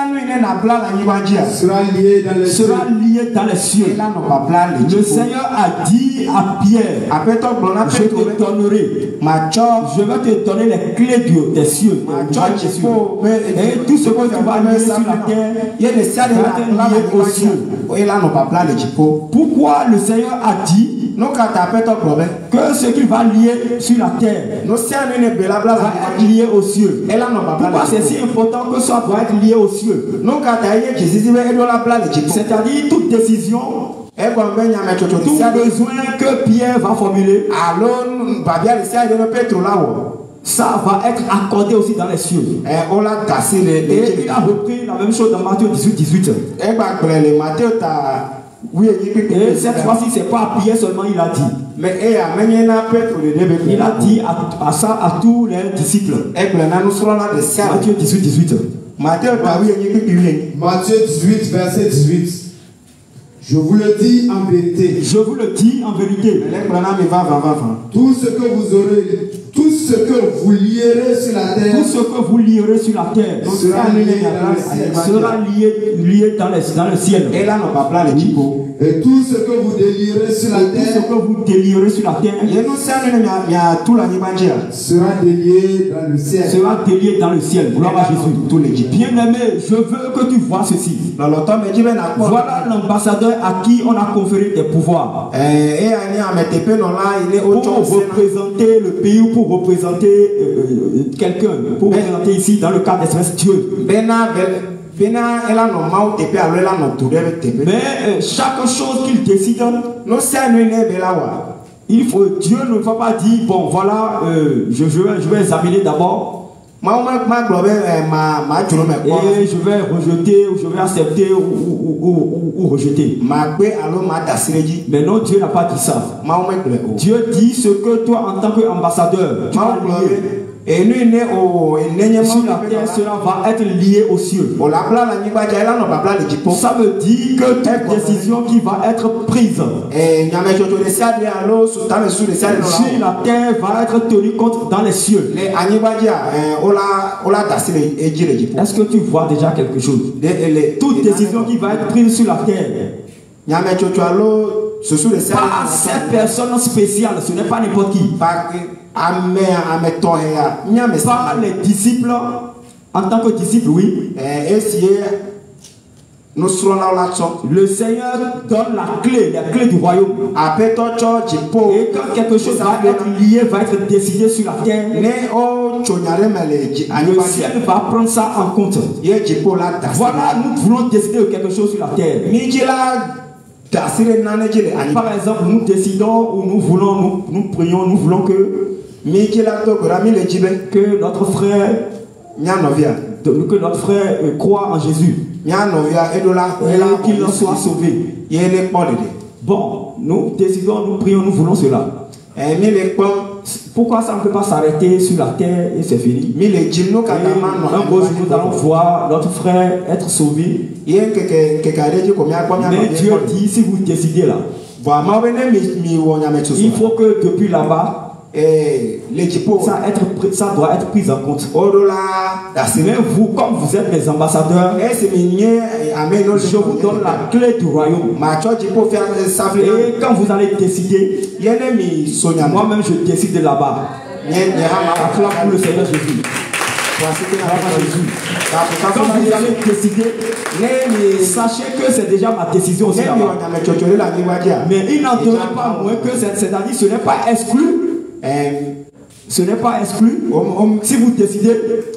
sera lié dans les cieux. Le Seigneur a dit à Pierre, je te donnerai. Je vais te donner les clés des cieux. Et tout ce que tu vas lier sur la terre va être lié aux cieux. Pourquoi le Seigneur a dit que ce qu'il va lier sur la terre va être lié aux cieux? Pourquoi c'est si important que ça doit être lié aux cieux? C'est-à-dire toute décision, tout besoin que Pierre va formuler, ça va être accordé aussi dans les cieux. Et il a repris la même chose dans Matthieu 18. Et cette fois-ci, ce n'est pas à Pierre seulement, il a dit. Il a dit à ça à tous les disciples. Matthieu 18. Matthieu 18, verset 18. Je vous le dis en vérité. Je vous le dis en vérité. Tout ce que vous aurez, tout ce que vous lierez sur la terre, tout ce que vous lierez sur la terre sera lié dans le ciel. Et tout ce que vous délierez sur la terre, tout ce que vous délierez sur la terre sera délié dans le ciel. Sera délié dans le ciel. Gloire à Jésus. Bien-aimé, je veux que tu vois ceci. Voilà l'ambassadeur à qui on a conféré des pouvoirs. pour représenter le pays ou pour représenter quelqu'un, pour représenter ici dans le cadre d'espèce Dieu. Mais chaque chose qu'il décide, il faut, Dieu ne va pas dire, bon voilà, je vais examiner d'abord. Et je vais rejeter, ou je vais accepter, ou rejeter. Mais non, Dieu n'a pas dit ça. Dieu dit ce que toi, en tant qu'ambassadeur, tu vas lier. Sur la terre, cela va être lié aux cieux. Ça veut dire que toute décision qui va être prise sur la terre va être tenue compte dans les cieux. Est-ce que tu vois déjà quelque chose? Toute décision qui va être prise sur la terre, pas cette personne spéciale, ce n'est pas n'importe qui. Pas les disciples, en tant que disciples, oui. Le Seigneur donne la clé du royaume. Et quand quelque chose va être lié, va être décidé sur la terre, le ciel va prendre ça en compte. Voilà, nous voulons décider de quelque chose sur la terre. Par exemple, nous décidons ou nous voulons, nous prions, nous voulons que notre frère croit en Jésus et qu'il en soit sauvé. Bon, nous décidons, nous prions, nous voulons cela. Pourquoi ça ne peut pas s'arrêter sur la terre et c'est fini? Un beau jour, nous allons voir notre frère être sauvé. Mais Dieu dit, si vous décidez là, il faut que depuis là-bas, ça doit être pris en compte. Mais vous, comme vous êtes les ambassadeurs, je vous donne la clé du royaume. Et quand vous allez décider, moi-même je décide là-bas. Acclame pour le Seigneur Jésus. Quand vous allez décider, sachez que c'est déjà ma décision aussi là-bas. Mais il n'en demeure pas moins que c'est-à-dire ce n'est pas exclu. Ce n'est pas exclu. Si vous décidez,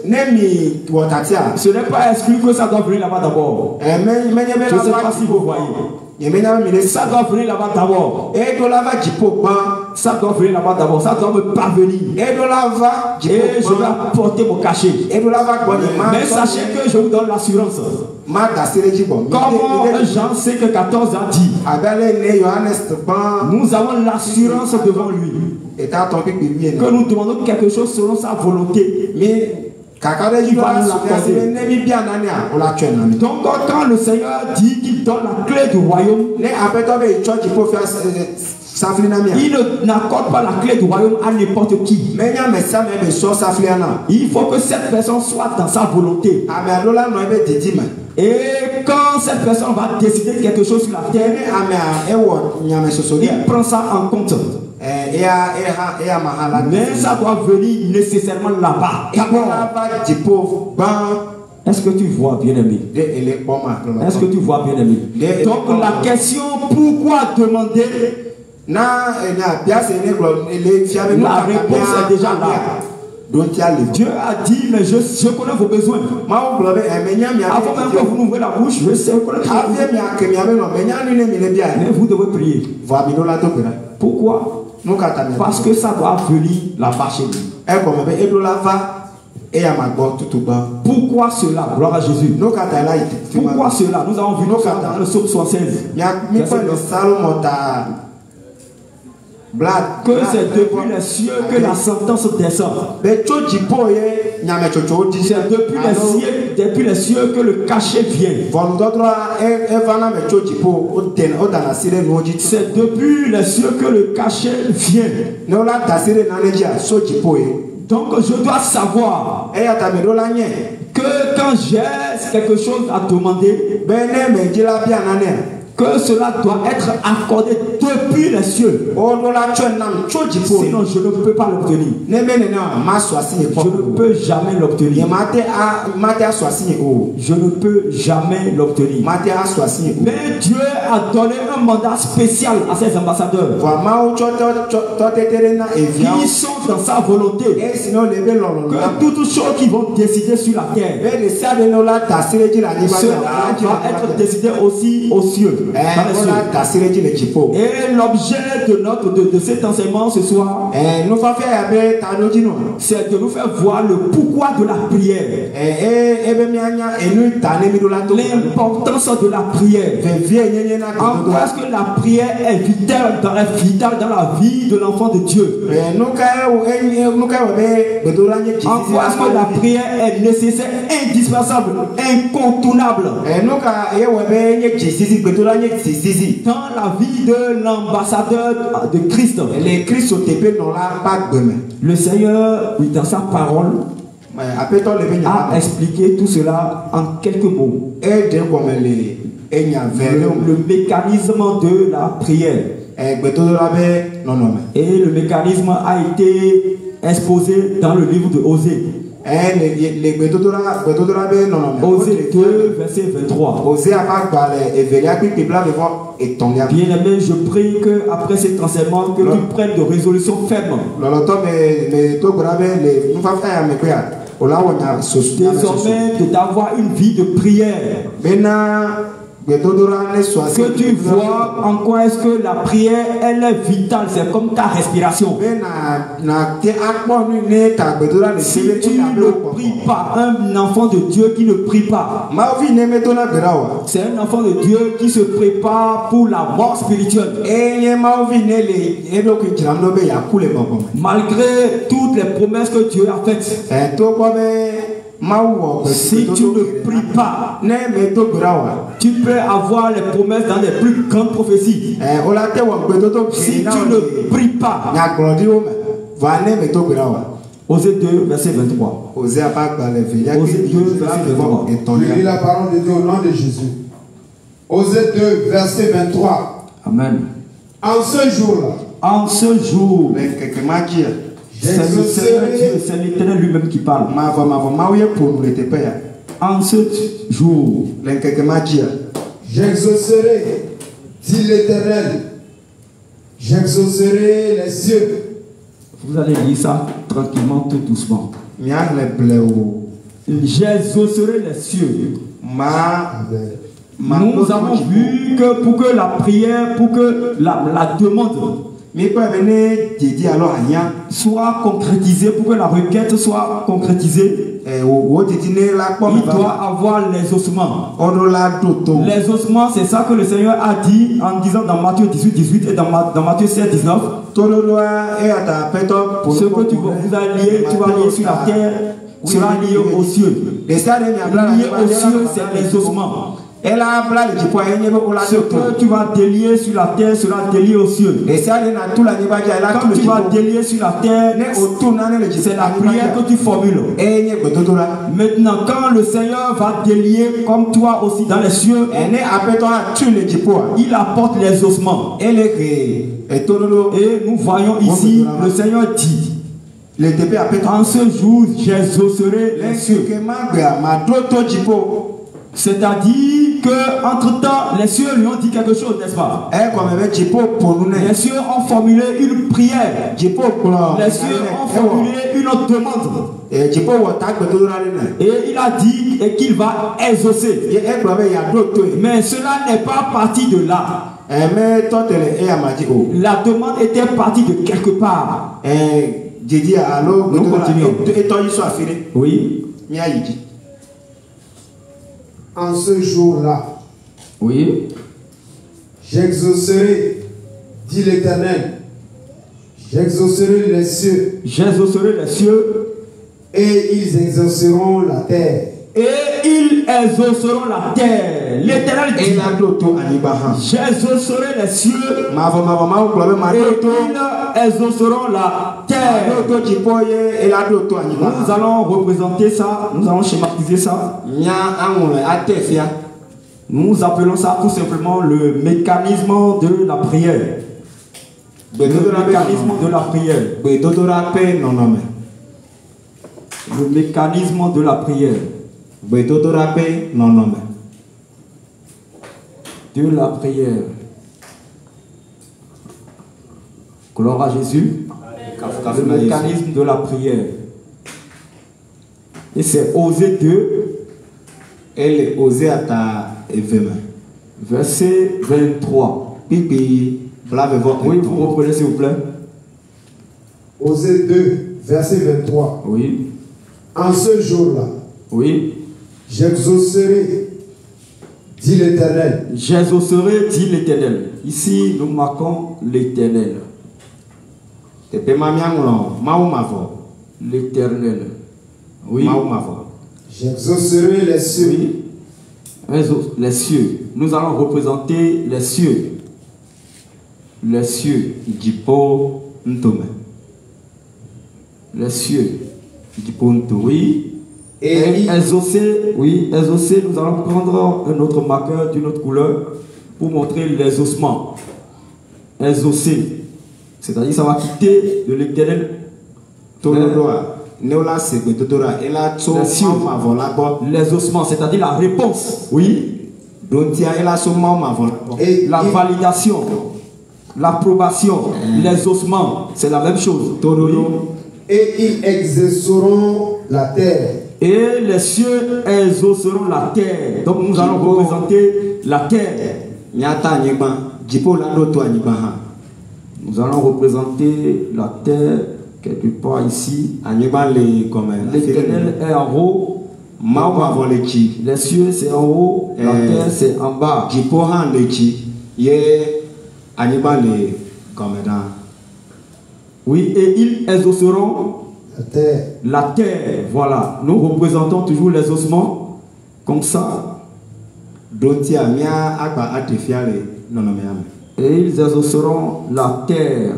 ce n'est pas exclu que ça doit venir là-bas d'abord. Je ne sais pas si vous voyez. Ça doit venir là-bas d'abord. Ça doit venir là-bas d'abord. Ça doit me parvenir. Et je vais apporter mon cachet. Mais sachez que je vous donne l'assurance. Comme Jean 5,14 a dit, nous avons l'assurance devant lui que nous demandons quelque chose selon sa volonté. Il va nous l'accorder. Donc quand le Seigneur dit qu'il donne la clé du royaume, il n'accorde pas la clé du royaume à n'importe qui. Il faut que cette personne soit dans sa volonté. Et quand cette personne va décider quelque chose sur la terre, il prend ça en compte. Mais ça doit venir nécessairement là-bas. Est-ce que tu vois, bien-aimé? Est-ce que tu vois, bien-aimé? Donc la question, pourquoi demander? La réponse est déjà là. Dieu a dit, mais je connais vos besoins. Avant même que vous n'ouvrez la bouche, je sais connaître vos besoins. Mais vous devez prier. Pourquoi? Parce que ça doit venir là-bas chez lui. Pourquoi cela? Gloire à Jésus. Pourquoi cela? Nous avons vu dans le psaume 76. Que c'est depuis les cieux que la sentence descend. C'est depuis les cieux que le cachet vient. C'est depuis les cieux que le cachet vient. Donc je dois savoir que quand j'ai quelque chose à demander, que cela doit être accordé depuis les cieux. Sinon, je ne peux pas l'obtenir. Je ne peux jamais l'obtenir. Je ne peux jamais l'obtenir. Mais Dieu a donné un mandat spécial à ses ambassadeurs qui sont dans sa volonté. Que toutes choses qui vont décider sur la terre, cela va être décidé aussi aux cieux. Et l'objet de cet enseignement ce soir, c'est de nous faire voir le pourquoi de la prière, l'importance de la prière. En quoi est-ce que la prière est vitale dans la vie de l'enfant de Dieu? En quoi est-ce que la prière est nécessaire, indispensable, incontournable dans la vie de l'ambassadeur de Christ? Le Seigneur, dans sa parole, a expliqué tout cela en quelques mots. Le mécanisme de la prière. Et le mécanisme a été exposé dans le livre de Osée. Osée 2, verset 23. Bien aimé, je prie qu'après cet enseignement, que tu prennes de résolutions fermes. Désormais, d'avoir une vie de prière. Que tu vois en quoi est-ce que la prière elle est vitale, c'est comme ta respiration. Si tu ne pries pas, un enfant de Dieu qui ne prie pas, c'est un enfant de Dieu qui se prépare pour la mort spirituelle. Malgré toutes les promesses que Dieu a faites, si tu ne pries pas, tu peux avoir les promesses dans les plus grandes prophéties. Si tu ne pries pas, Osée 2, verset 23. Osée 2, verset 23. Je lis la parole de Dieu au nom de Jésus. Osée 2, verset 23. Amen. En ce jour-là, c'est l'Éternel lui-même qui parle. En ce jour, j'exaucerai, dit l'Éternel, j'exaucerai les cieux. Vous allez lire ça tranquillement, tout doucement. J'exaucerai les cieux. Nous avons vu que pour que la prière, pour que la demande soit concrétisée, pour que la requête soit concrétisée, il doit avoir les ossements. Les ossements, c'est ça que le Seigneur a dit en disant dans Matthieu 18, 18 et dans Matthieu 7, 19. Ce que vous allez lier, tu vas lier sur la terre, sera lié aux cieux. Lié aux cieux, c'est les ossements. Ce que tu vas délier sur la terre sera délié aux cieux. Quand tu vas délier sur la terre, c'est la prière que tu formules. Maintenant, quand le Seigneur va délier comme toi aussi dans les cieux, il apporte les ossements. Et nous voyons ici, le Seigneur dit, en ce jour, j'exaucerai les cieux. C'est-à-dire que entre-temps, les cieux lui ont dit quelque chose, n'est-ce pas? Les cieux ont formulé une prière. Les cieux ont formulé une demande. Et il a dit qu'il va exaucer. Mais cela n'est pas parti de là. La demande était partie de quelque part. Nous continuons. Oui. En ce jour-là, oui, j'exaucerai, dit l'Éternel, j'exaucerai les cieux. J'exaucerai les cieux. Et ils exauceront la terre. Et ils exauceront la terre. L'Éternel dit, j'exaucerai les cieux. Et ils exauceront la terre. Nous allons représenter ça. Nous allons schématiser ça. Nous appelons ça tout simplement le mécanisme de la prière. Le mécanisme de la prière. Le mécanisme de la prière. De la prière. Gloire à Jésus. Le mécanisme de la prière. Et c'est Osée 2. Elle est Osée à ta verset 23. Oui, vous reprenez s'il vous plaît. Osée 2, verset 23. Oui. En ce jour-là, oui, j'exaucerai, dit l'Éternel. J'exaucerai, dit l'Éternel. Ici, nous marquons l'Éternel. L'Éternel. Oui. J'exaucerai les cieux. Oui. Les cieux. Nous allons représenter les cieux. Les cieux. Les cieux. Oui. Et exaucer, oui, exaucer, nous allons prendre un autre marqueur d'une autre couleur pour montrer les ossements. Exaucer. C'est-à-dire ça va quitter de l'Éternel. Les ossements, c'est-à-dire la réponse. Oui. Et la validation, l'approbation, les ossements, c'est la même chose. Et ils exauceront la terre. Et les cieux exauceront la terre. Donc nous allons représenter la terre. Nous allons représenter la terre quelque part ici. L'Éternel est en haut. Les cieux c'est en haut. La terre c'est en bas. Oui, et ils exauceront la terre. Voilà. Nous représentons toujours les ossements comme ça. Et ils exauceront la terre.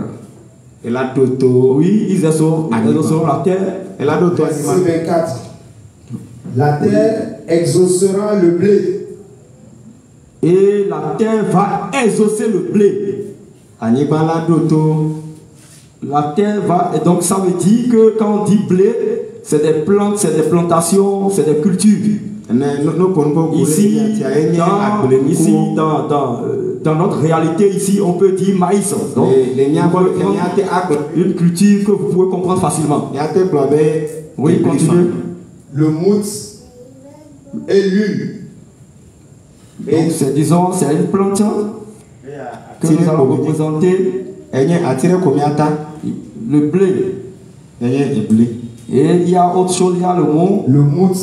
Oui, ils exauceront la terre. Verset 24. La terre exaucera le blé. Et la terre va exaucer le blé. La terre va, et donc ça veut dire que quand on dit blé, c'est des plantes, c'est des plantations, c'est des cultures. Ici, dans notre réalité, ici, on peut dire maïs. Donc, une culture que vous pouvez comprendre facilement. Oui, continuez. Le mout et l'huile. Donc, disons, c'est une plante que nous allons représenter. Le blé. Et il y a autre chose, il y a le mot. Le mout.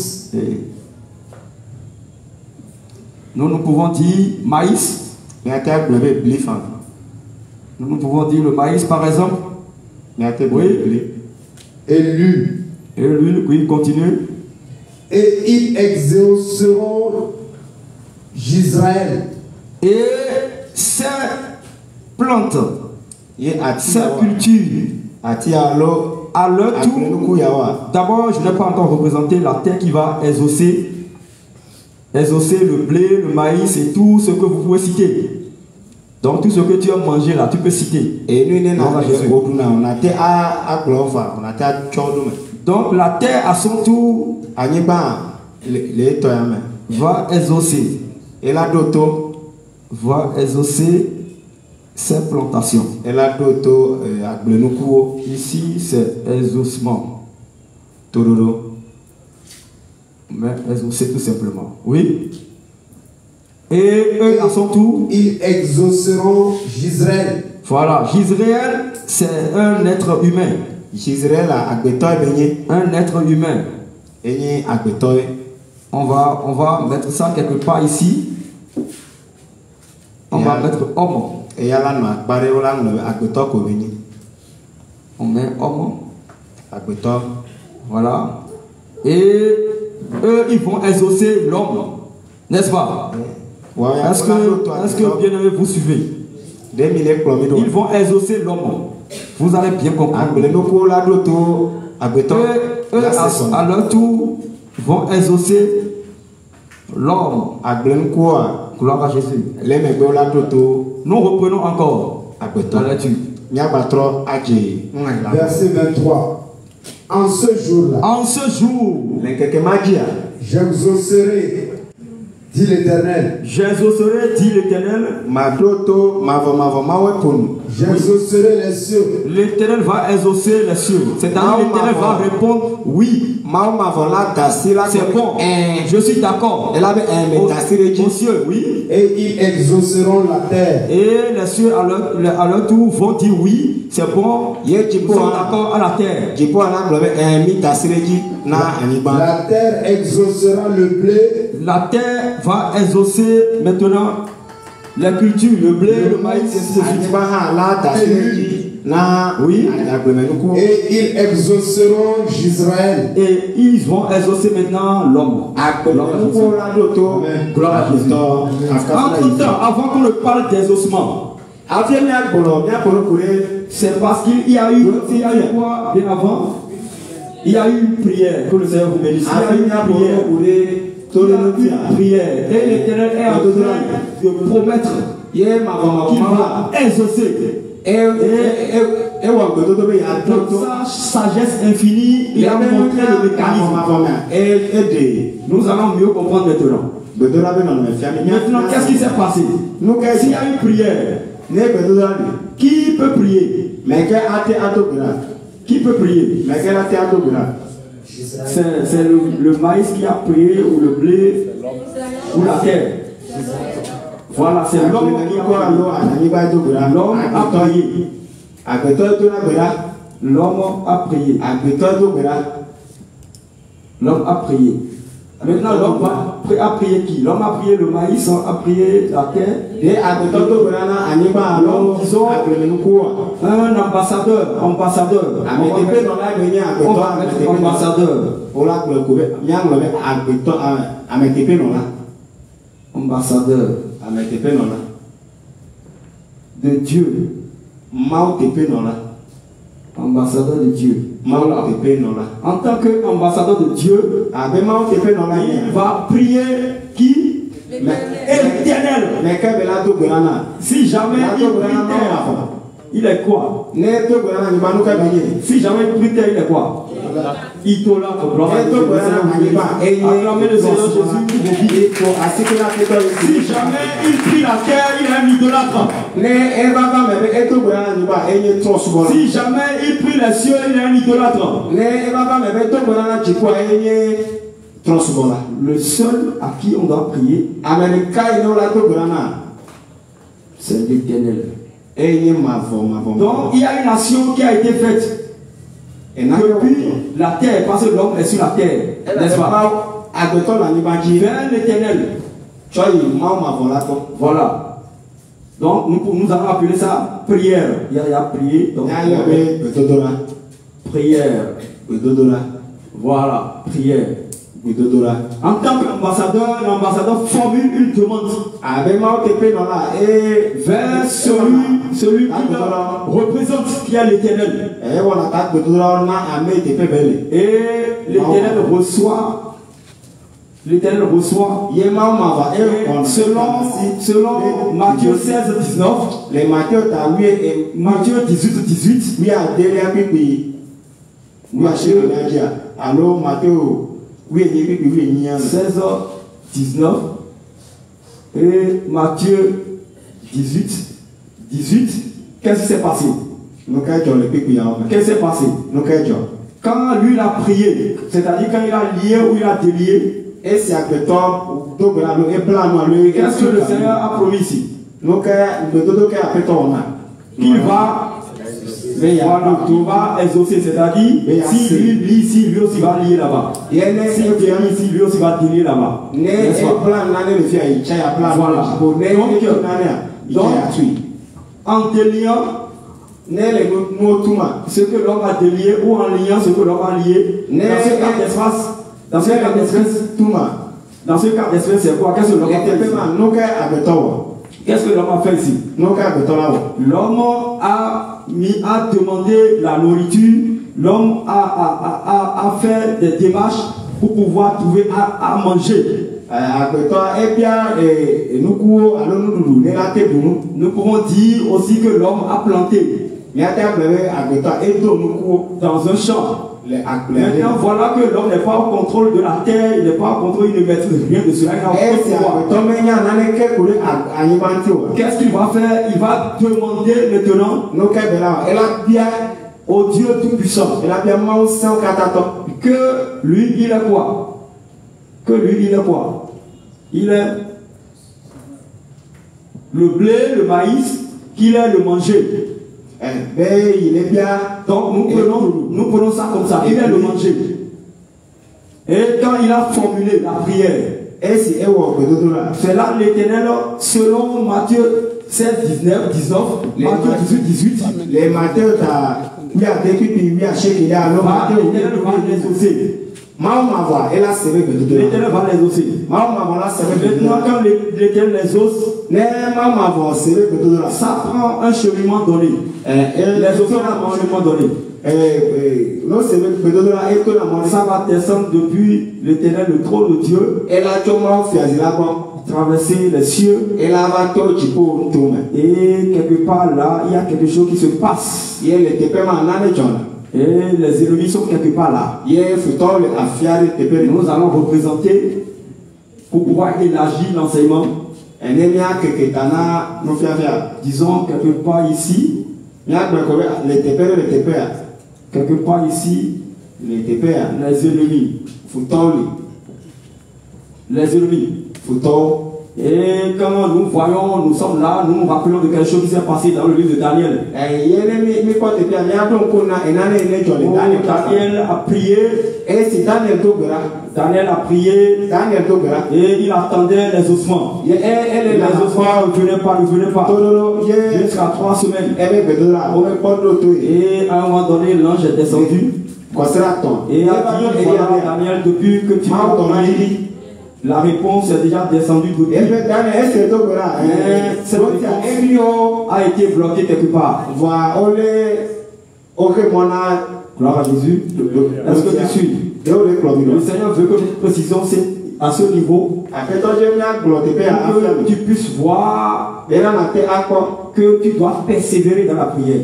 Nous pouvons dire maïs. Nous pouvons dire le maïs par exemple. Oui. Et l'huile. Et l'huile, oui, continue. Et ils exauceront Israël. Et ces plantes, ces cultures, à leur tour, d'abord, je n'ai pas encore représenté la terre qui va exaucer le blé, le maïs et tout ce que vous pouvez citer. Donc tout ce que tu as mangé là, tu peux citer. Donc la terre à son tour va exaucer. Va exaucer ses plantations. Ici c'est exaucement. Mais exaucer tout simplement. Oui. Et eux à son tour, ils exauceront Israël. Voilà, Israël c'est un être humain. Un être humain. On va mettre ça quelque part ici. On va mettre homme. On met homme. Voilà. Et eux, ils vont exaucer l'homme. N'est-ce pas? Est-ce que bien aimé, vous suivez? Ils vont exaucer l'homme. Vous allez bien comprendre. Eux, à leur tour, vont exaucer L'homme, gloire à Jésus. Nous reprenons encore la lecture. Verset 23. En ce jour-là, En ce jour, j'exaucerai, dit l'Éternel. j'exaucerai, dit l'Éternel. J'exaucerai les cieux. L'Éternel va exaucer les cieux. C'est-à-dire l'Éternel va répondre oui. C'est bon. Je suis d'accord. Aux cieux, oui. Et ils exauceront la terre. Et les cieux à leur tour vont dire oui. C'est bon. Nous sommes d'accord à la terre. La terre exaucera le blé. La terre va exaucer maintenant la culture, le blé, le maïs, et ainsi de suite. Oui. Et ils exauceront Israël. Et ils vont exaucer maintenant l'homme. Gloire à Jésus. Entre-temps, avant qu'on ne parle d'exaucement, c'est parce qu'il y a eu quoi bien avant? Il y a eu une prière que le Seigneur vous bénisse. Il y a eu une prière. Et l'Éternel est en train de promettre qu'il va exaucer. Dans sa sagesse infinie, il a montré le mécanisme. Nous allons mieux comprendre maintenant. Maintenant, qu'est-ce qui s'est passé? S'il y a une prière, qui peut prier? Qui peut prier? C'est le maïs qui a prié, ou le blé, ou la terre. Voilà, c'est l'homme qui a prié. L'homme a prié. L'homme a prié. L'homme a prié. Maintenant, l'homme a prié qui? L'homme a prié le maïs, a prié la terre. Disons, un ambassadeur. On va mettre ambassadeur. Ambassadeur de Dieu. Ambassadeur de Dieu. En tant qu'ambassadeur de Dieu, il va prier qui? L'Éternel. Si jamais il prie terre, il est quoi? Si jamais il prie terre, il est quoi? Idolâtre. Acclamez le Seigneur Jésus. Si jamais il prie la terre, il est un idolâtre. Si jamais il prie les cieux, il est un idolâtre. Le seul à qui on doit prier, c'est l'Éternel. Donc il y a une nation qui a été faite depuis la terre, parce que l'homme est sur la terre, n'est-ce pas? Vers l'Éternel. Voilà. Donc nous allons appeler ça prière. Il y a prié. Donc, prière. Voilà, prière. En tant qu'ambassadeur, l'ambassadeur formule une demande vers celui qui représente, qui est l'Éternel. Et l'Éternel reçoit. Selon Matthieu 16, 19, Matthieu 18, 18, Matthieu 16, 19 et Matthieu 18, 18. Qu'est-ce qui s'est passé? Qu'est-ce qui s'est passé? Quand lui il a prié, c'est-à-dire quand il a lié ou il a délié, qu'est-ce que le Seigneur a promis ici? Qu'il va, voilà, qu'il va exaucer, c'est-à-dire si lui lit ici, lui aussi va lier là-bas. Si il délie ici, lui aussi va délier là-bas. Voilà. Donc, en déliant ce que l'homme a délié ou en liant ce que l'homme a lié, dans ce cas d'espèce, c'est quoi? Qu'est-ce que l'homme a fait ici? Qu'est-ce que l'homme a fait ici? L'homme a demandé la nourriture, l'homme a fait des démarches pour pouvoir trouver à manger. Nous pouvons dire aussi que l'homme a planté dans un champ. Maintenant, voilà que l'homme n'est pas au contrôle de la terre, il n'est pas au contrôle, il ne maîtrise rien de cela. Qu'est-ce qu'il va faire? Il va demander maintenant au Dieu Tout-Puissant que lui, il est quoi? Que lui, il est quoi? Il est le blé, le maïs, qu'il est le manger. Donc nous prenons ça comme ça. Il est le manger. Et quand il a formulé la prière, c'est là l'Éternel, selon Matthieu 16, 19, 19, Matthieu 18, 18. Les Matthieu, L'Éternel va les osser. L'Éternel va les osser. Maintenant, quand l'Éternel les ose, ça prend un cheminement donné. Les ossements ont un cheminement donné. Ça va descendre depuis l'Éternel, le trône de Dieu, traverser les cieux, et quelque part là, il y a quelque chose qui se passe. Et les ennemis sont quelque part là. Nous allons représenter pour pouvoir élargir l'enseignement. Disons quelque part ici. Quelque part ici, les ennemis. Les ennemis. Et quand nous voyons, nous sommes là, nous nous rappelons de quelque chose qui s'est passé dans le livre de Daniel. Daniel a prié. Daniel a prié. Et il attendait les ossements. Les ossements ne venaient pas, jusqu'à 3 semaines. Et à un moment donné, l'ange est descendu. Et a dit, voilà Daniel, depuis que tu m'as prié, la réponse est déjà descendue depuis. Mais cette réponse a été bloquée quelque part. Gloire à Jésus. Est-ce que tu suis? Le Seigneur veut que nous précisions à ce niveau que tu puisses voir que tu dois persévérer dans la prière.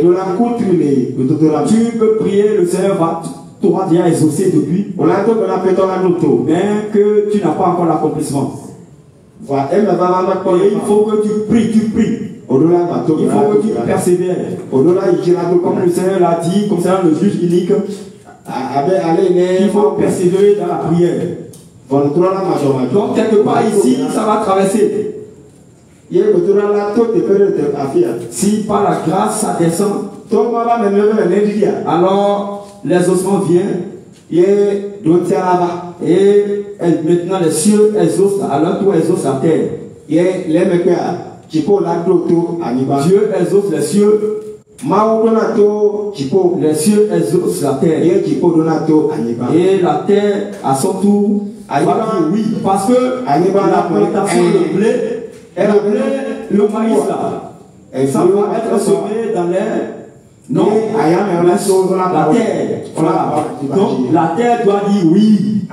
Tu peux prier, le Seigneur t'aura déjà exaucé depuis, mais que tu n'as pas encore l'accomplissement. Et il faut que tu pries. Il faut que tu persévères. Comme le Seigneur l'a dit, concernant le juge unique, il faut persévérer dans la prière. Donc quelque part ici, ça va traverser. Si par la grâce ça descend, alors les ossements viennent et maintenant les cieux exaucent, à leur tour exaucent la terre. Dieu exauce les cieux. Les cieux exaucent la terre. Et la terre à son tour va dire oui. Parce que la plantation, le blé, le maïs là, ça va être semé dans l'air. Non, la terre. Voilà. Donc la terre doit dire oui.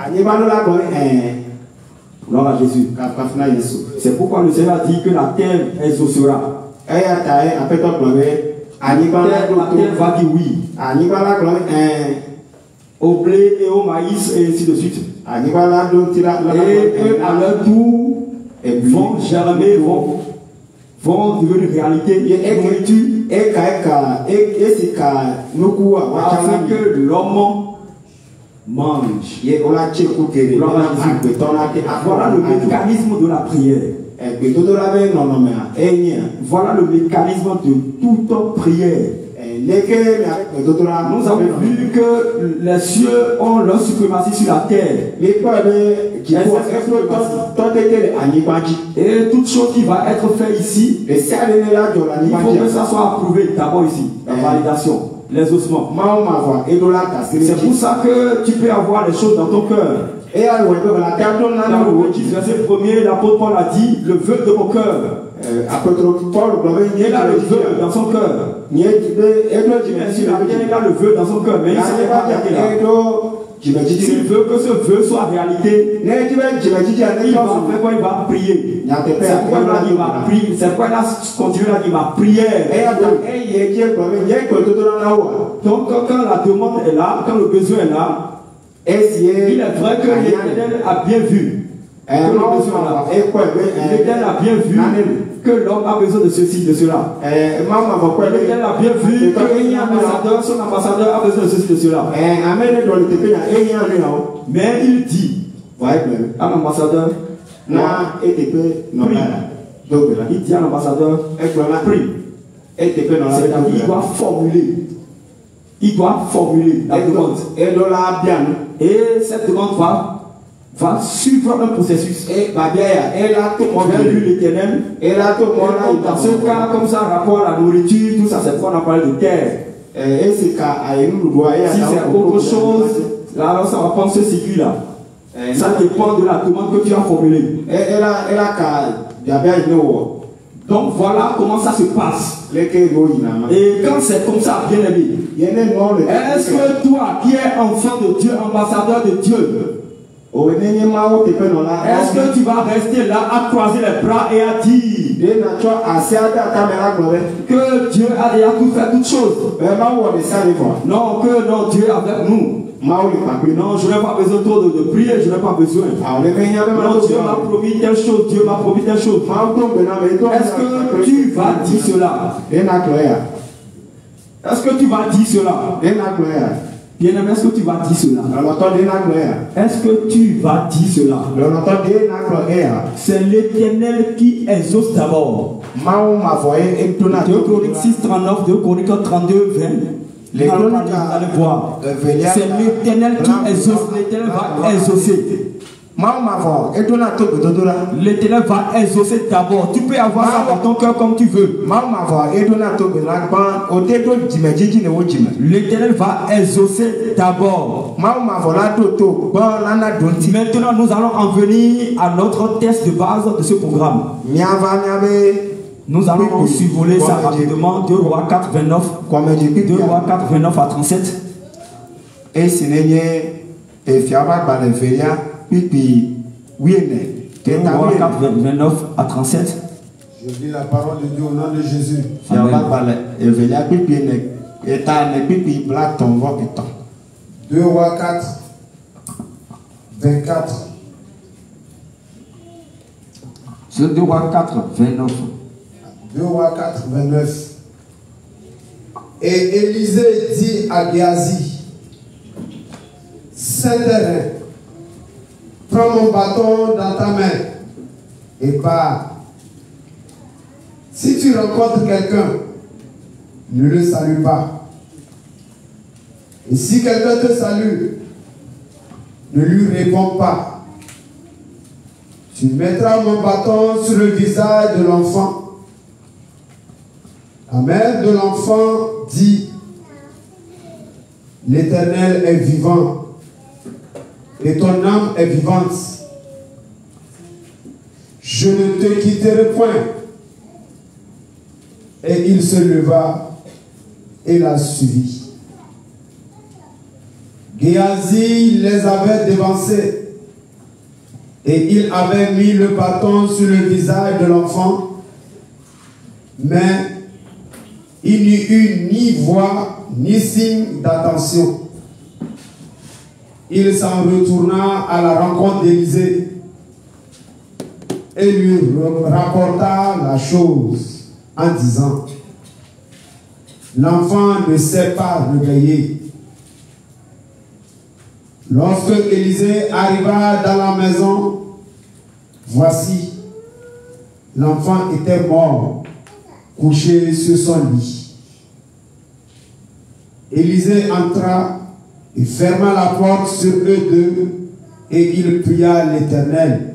Gloire à Jésus. C'est pourquoi le Seigneur a dit que la terre exaucera. La terre va dire oui. Au blé et au maïs et ainsi de suite. Et eux à leur tour vont germer, vont devenir une réalité afin que l'homme mange. Voilà le mécanisme de la prière. Voilà le mécanisme de toute prière. Nous avons vu que les cieux ont leur suprématie sur la terre. Et toute chose qui va être faite ici, il faut que ça soit approuvé d'abord ici, la validation, les ossements. C'est pour ça que tu peux avoir les choses dans ton cœur. Dans le verset 1er, l'apôtre Paul a dit le vœu de mon cœur. Il a le vœu dans son cœur. Il a le vœu dans son cœur, mais il ne savait pas qu'il là. S'il veut que ce vœu soit réalité, il va faire quoi? Il va prier. C'est quoi il a continué à dire ma prière. Donc quand la demande est là, quand le besoin est là, il est vrai que l'Éternel a bien vu. L'Éternel a bien vu que l'homme a besoin de ceci, de cela. L'Éternel a bien vu que son ambassadeur a besoin de ceci, de cela. Mais il dit à l'ambassadeur, il dit à l'ambassadeur, prie. Il doit formuler. Il doit formuler la demande. Et cette demande va suivre un processus. On vient lui l'Éternel. Dans ce cas, comme ça, rapport à la nourriture, tout ça, c'est quoi on a parlé de terre. Si c'est autre chose, alors ça va prendre ce cycle-là. Ça dépend de la demande que tu as formulée. Donc voilà comment ça se passe. Et quand c'est comme ça, bien aimé, est-ce que toi qui es enfant de Dieu, ambassadeur de Dieu, est-ce que tu vas rester là à croiser les bras et à dire que Dieu a déjà tout fait, toutes choses? Non, que non, Dieu est avec nous. Non, je n'ai pas besoin de prier, je n'ai pas besoin. Non, Dieu m'a promis telle chose, Dieu m'a promis telle chose. Est-ce que tu vas dire cela? Est-ce que tu vas dire cela? Bien-aimé, est-ce que tu vas dire cela? Est-ce que tu vas dire cela? C'est l'Éternel qui exauce d'abord. 2 Chroniques 6, 39, 2 Chroniques 32, 20. Vous allez voir. C'est l'Éternel qui exauce. L'Éternel va exaucer. L'Éternel va exaucer d'abord. Tu peux avoir ça dans ton cœur comme tu veux. L'Éternel va exaucer d'abord. Maintenant, nous allons en venir à notre test de base de ce programme. Nous allons survoler ça rapidement. 2 Rois 4, 29. 2 Rois 4, 29 à 37. Et si vous avez 4, 29 à 37. Je lis la parole de Dieu au nom de Jésus. Amen. 2 Rois 4, 24. C'est 2 Rois 4, 29. 2 Rois 4, 29. Et Élisée dit à Géasi, Saint-Terrain, prends mon bâton dans ta main et pars. Si tu rencontres quelqu'un, ne le salue pas. Et si quelqu'un te salue, ne lui réponds pas. Tu mettras mon bâton sur le visage de l'enfant. La mère de l'enfant dit, l'Éternel est vivant et ton âme est vivante. Je ne te quitterai point. Et il se leva et la suivit. Géasi les avait devancés et il avait mis le bâton sur le visage de l'enfant, mais il n'y eut ni voix ni signe d'attention. Il s'en retourna à la rencontre d'Élisée et lui rapporta la chose en disant, l'enfant ne sait pas réveiller. Lorsque Élisée arriva dans la maison, voici, l'enfant était mort, couché sur son lit. Élisée entra et ferma la porte sur eux deux, et il pria l'Éternel.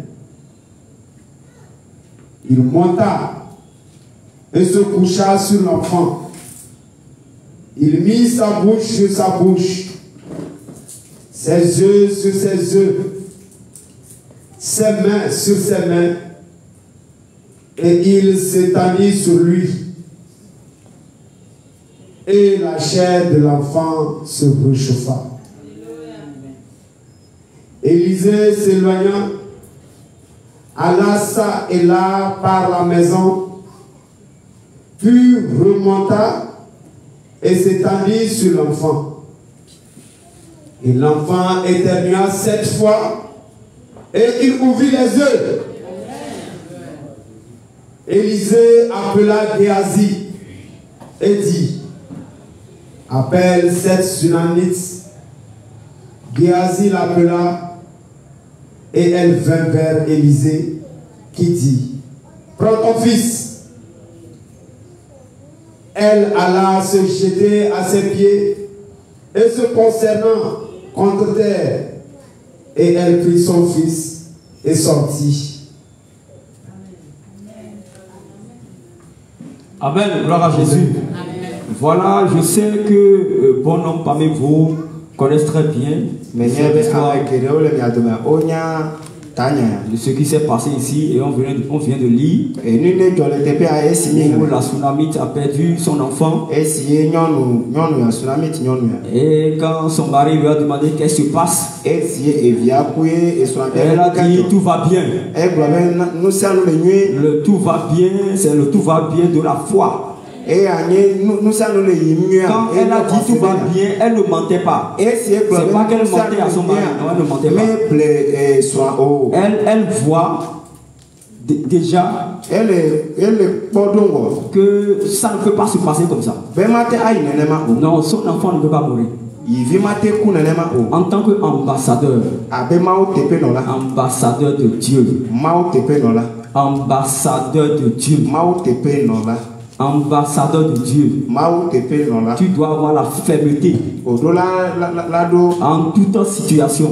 Il monta et se coucha sur l'enfant. Il mit sa bouche sur sa bouche, ses yeux sur ses yeux, ses mains sur ses mains, et il s'étendit sur lui. Et la chair de l'enfant se réchauffa. Élisée s'éloigna, alla çà et là par la maison, puis remonta et s'étendit sur l'enfant. Et l'enfant éternua 7 fois et il ouvrit les yeux. Élisée appela Géasi et dit, appelle cette Sunamite. Géasi l'appela et elle vint vers Élisée qui dit, prends ton fils. Elle alla se jeter à ses pieds et se concernant contre terre. Et elle prit son fils et sortit. Amen, gloire à Jésus. Voilà, je sais que bon nombre parmi vous connaissent très bien l'histoire de ce qui s'est passé ici et on vient de lire où la Sunamite a perdu son enfant et quand son mari lui a demandé qu'est-ce qui se passe, elle a dit tout va bien. Le tout va bien, c'est le tout va bien de la foi. Quand elle a dit tout va bien, elle ne mentait pas. C'est pas qu'elle mentait à son mari, non, elle ne mentait pas. Elle voit déjà que ça ne peut pas se passer comme ça. Non, son enfant ne peut pas mourir. En tant qu'ambassadeur, ambassadeur de Dieu, ambassadeur de Dieu, ambassadeur de Dieu, tu dois avoir la fermeté en toute situation.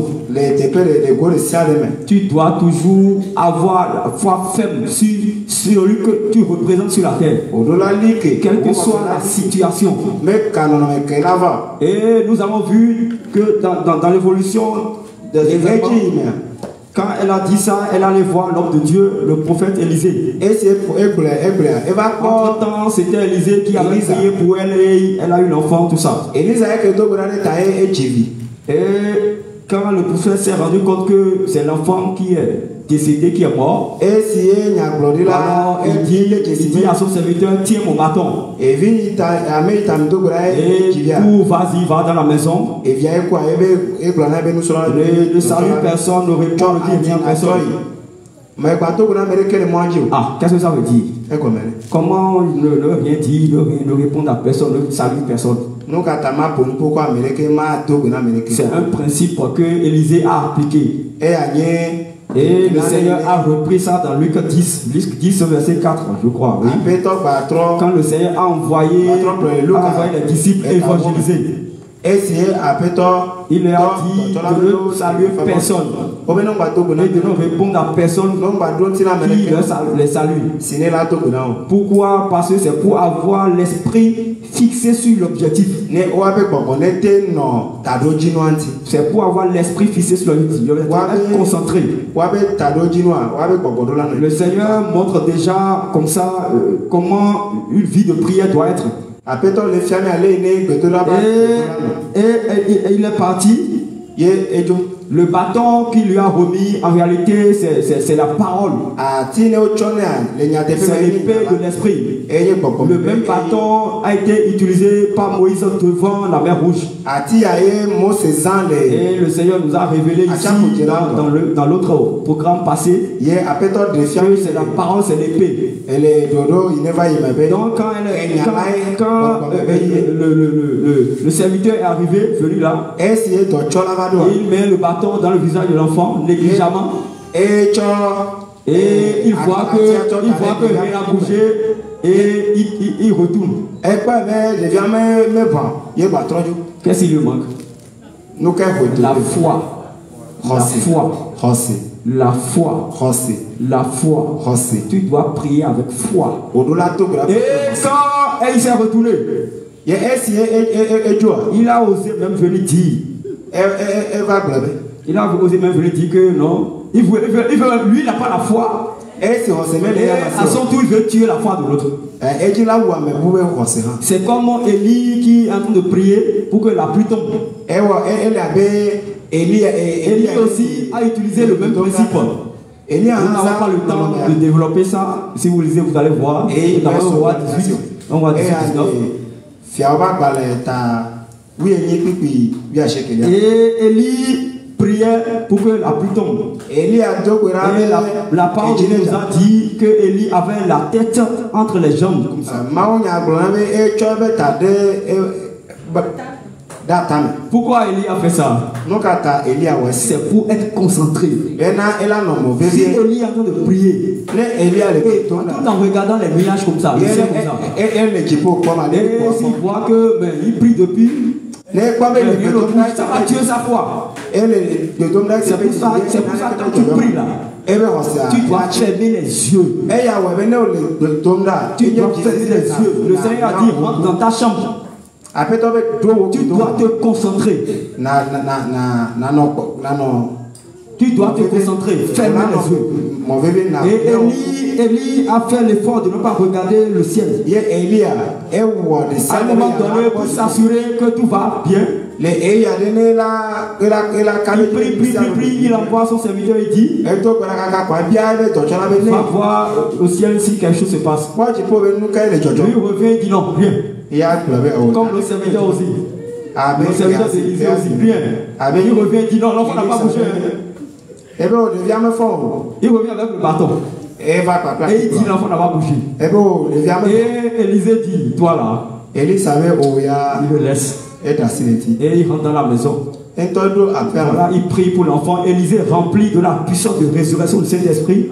Tu dois toujours avoir la foi ferme sur celui que tu représentes sur la terre, quelle que soit la situation. Et nous avons vu que dans l'évolution des événements, quand elle a dit ça, elle allait voir l'homme de Dieu, le prophète Élisée. Entre-temps, c'était Élisée qui avait prié pour elle et elle a eu l'enfant, tout ça. Et quand le prophète s'est rendu compte que c'est l'enfant qui est décédé, qui est mort, alors il dit à son serviteur, tiens mon bâton. Et tout, vas-y, va dans la maison. Ne salue personne, ne répond, ne dit rien à personne. Ah, qu'est-ce que ça veut dire? Comment ne rien dire, ne répondre à personne, ne saluer personne? C'est un principe que Élisée a appliqué. Et le Seigneur a repris ça dans Luc 10 verset 4, je crois. Oui. Quand le Seigneur a envoyé les disciples évangéliser, il leur a dit de ne saluer personne et de ne répondre à personne qui les salue. Pourquoi? Parce que c'est pour avoir l'esprit fixé sur l'objectif. C'est pour avoir l'esprit fixé sur l'objectif, être concentré. Le Seigneur montre déjà comme ça comment une vie de prière doit être. Et il est parti. Le bâton qu'il lui a remis, en réalité, c'est la parole. C'est l'épée de l'esprit. Le même bâton a été utilisé par Moïse devant la mer Rouge. Et le Seigneur nous a révélé ici, dans l'autre programme passé, que c'est la parole, c'est l'épée. Donc quand le serviteur est arrivé, venu là, il met le bâton dans le visage de l'enfant négligemment et il voit que rien n'a bougé et il retourne. Qu'est-ce qu'il lui manque? La foi. La foi. La foi. La foi. Tu dois prier avec foi. Et quand il s'est retourné, il a osé même venir dire. Il a osé même venir dire que non. Lui, il n'a pas la foi. Et à son tour, il veut tuer la foi de l'autre. C'est comme Élie qui est en train de prier pour que la pluie tombe. Élie aussi a utilisé le même principe. Nous n'avons pas le temps de développer ça. Si vous lisez, vous allez voir. Dans le roi 18, on voit 18, 19. Et Élie priait pour que la pluie tombe. Et la parole nous a dit que Élie avait la tête entre les jambes comme ça. Pourquoi Élie a fait ça? C'est pour être concentré. Si Élie est en train de prier, et tout en regardant les nuages comme ça, le ciel comme ça, et s'il voit que il prie depuis, ça va tuer sa foi. C'est pour ça que quand tu pries là, tu dois fermer les yeux. Tu dois fermer les yeux. Le Seigneur a dit, rentre dans ta chambre. Tu dois te concentrer. Tu dois te concentrer. Ferme les yeux. Et Élie a fait l'effort de ne pas regarder le ciel. À un moment donné, pour s'assurer que tout va bien, il prie, il envoie son serviteur, il dit, va voir au ciel si quelque chose se passe. Lui revient, il dit non, viens. Comme le serviteur aussi. Le serviteur d'Élisée aussi, bien. Il revient, il dit non, l'enfant n'a pas bougé. Il revient avec le bâton. Et il dit l'enfant n'a pas bougé. Et Élisée dit, toi là, il le laisse. Et il rentre dans la maison. Voilà, il prie pour l'enfant. Élisée rempli de la puissance de résurrection du Saint-Esprit.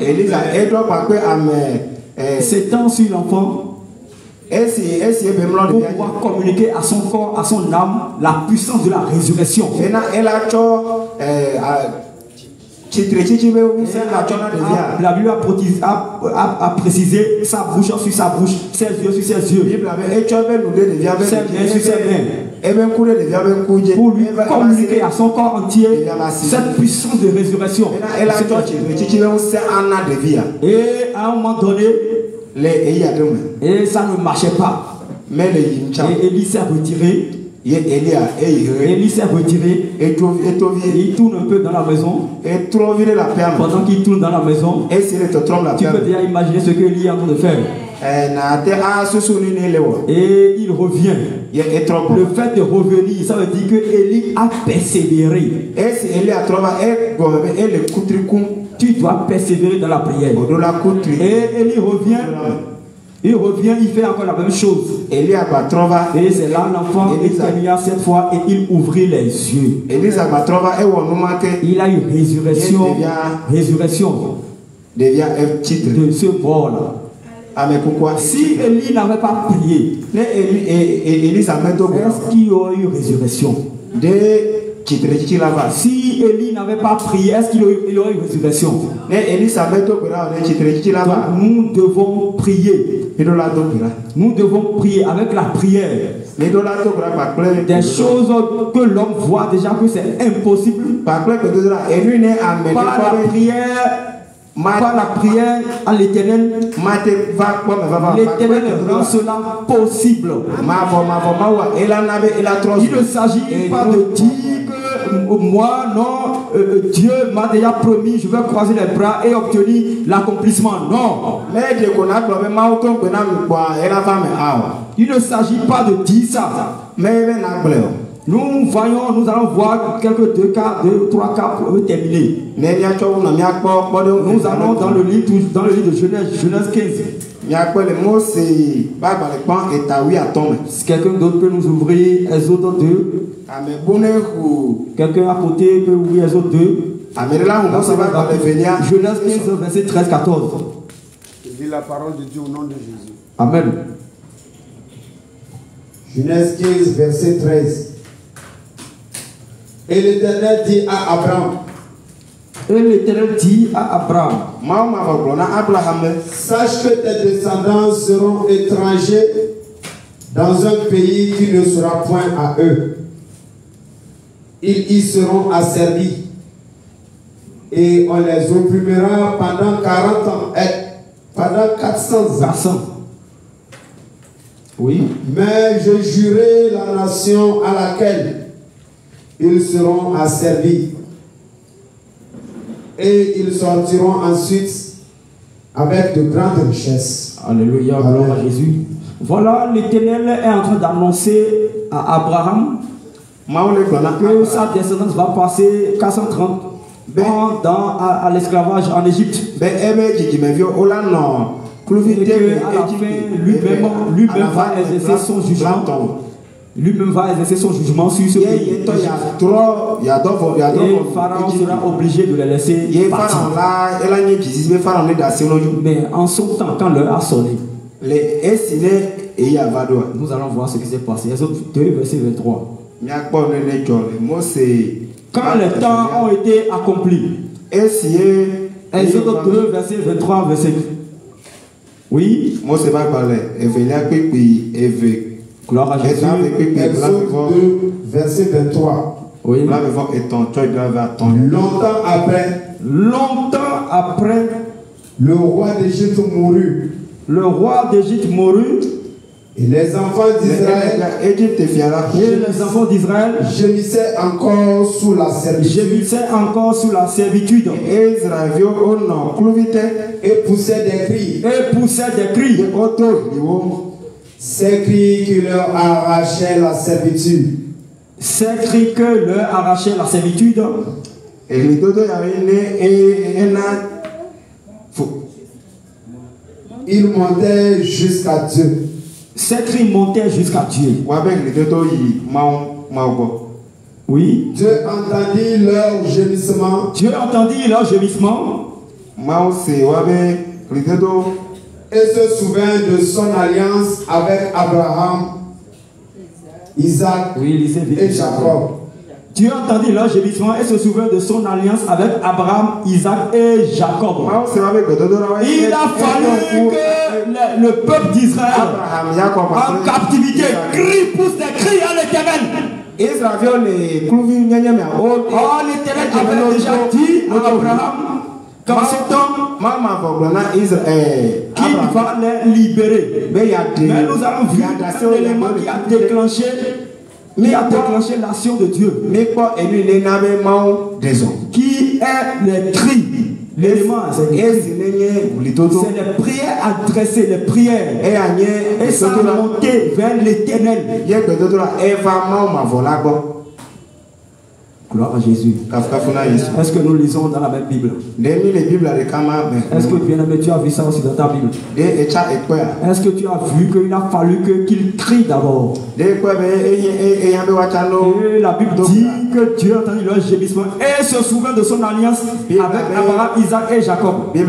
S'étend sur l'enfant pour pouvoir communiquer à son corps, à son âme, la puissance de la résurrection. La Bible a précisé sa bouche sur sa bouche, ses yeux sur ses yeux, ses mains sur ses mains, pour lui communiquer à son corps entier cette puissance de résurrection. Et à un moment donné, et ça ne marchait pas. Et Élie s'est retiré. Élie s'est retiré. Il tourne un peu dans la maison. Pendant qu'il tourne dans la maison, tu peux déjà imaginer ce que Élie est en train de faire. Et il revient. Le fait de revenir, ça veut dire que Élie a persévéré. Tu dois persévérer dans la prière. Et Élie revient. Il revient, il fait encore la même chose. Et c'est là l'enfant termina cette fois et il ouvrit les yeux. Il a eu résurrection de ce bord-là. Si Élie n'avait pas prié, est-ce qu'il y aurait eu résurrection? Si Élie n'avait pas prié, est-ce qu'il aurait eu résurrection? Donc nous devons prier. Nous devons prier avec la prière. Des choses que l'homme voit déjà que c'est impossible. Par la prière à l'Éternel, l'Éternel rend cela possible. Il ne s'agit pas de dire que moi, non, Dieu m'a déjà promis, je vais croiser les bras et obtenir l'accomplissement. Non. Il ne s'agit pas de dire ça. Nous allons voir quelques 2 cas, 2 ou 3 cas pour terminer. Nous allons dans le livre de Genèse 15. Si quelqu'un d'autre peut nous ouvrir Exode 2. Quelqu'un à côté peut ouvrir Exode 2. Genèse 15, verset 13-14. Je dis la parole de Dieu au nom de Jésus. Amen. Genèse 15, verset 13. Et l'Éternel dit à Abraham. Sache que tes descendants seront étrangers dans un pays qui ne sera point à eux. Ils y seront asservis. Et on les opprimera pendant 40 ans. Pendant 400 ans. Oui. Mais je jurai la nation à laquelle ils seront asservis. Et ils sortiront ensuite avec de grandes richesses. Alléluia, gloire à Jésus. Voilà, l'Éternel est en train d'annoncer à Abraham que sa descendance va passer 430 ans à l'esclavage en Égypte. Et qu'à la fin, lui-même va exercer son jugement. Lui-même va exercer son jugement sur ce pays. Et Pharaon sera obligé de les laisser partir. Mais en son temps, quand l'heure a sonné, nous allons voir ce qui s'est passé. Exode 2, verset 23. Quand les temps ont été accomplis, Exode 2, verset 23, verset. Oui. Gloire à Jésus. Exode 2, verset 23. Oui. Longtemps après, le roi d'Égypte mourut. Le roi d'Égypte mourut. Et les enfants d'Israël gémissaient encore sous la servitude. Et poussaient des cris. Ces cris qui leur arrachaient la servitude. Ils montaient jusqu'à Dieu. Ces cris montaient jusqu'à Dieu. Oui. Dieu entendit leur gémissement. Et se souvint de son alliance avec Abraham, Isaac et Jacob. Dieu entendit leur gémissement et se souvint de son alliance avec Abraham, Isaac et Jacob. Il a fallu que le peuple d'Israël en captivité pousse des cris à l'Éternel. L'Éternel avait déjà dit à Abraham qu'en ce temps qu'il va les libérer. Mais nous avons vu l'élément qui a déclenché l'action de Dieu. Qui est les cris. L'élément, c'est les prières adressées, les prières. Et ça a monté vers l'Éternel. Gloire à Jésus. Est-ce que nous lisons dans la même Bible? Est-ce que bien-aimé, tu as vu ça aussi dans ta Bible? Est-ce que tu as vu qu'il a fallu qu'il crie d'abord? Et la Bible dit que Dieu a entendu leur gémissement et se souvint de son alliance avec Abraham, Isaac et Jacob. Et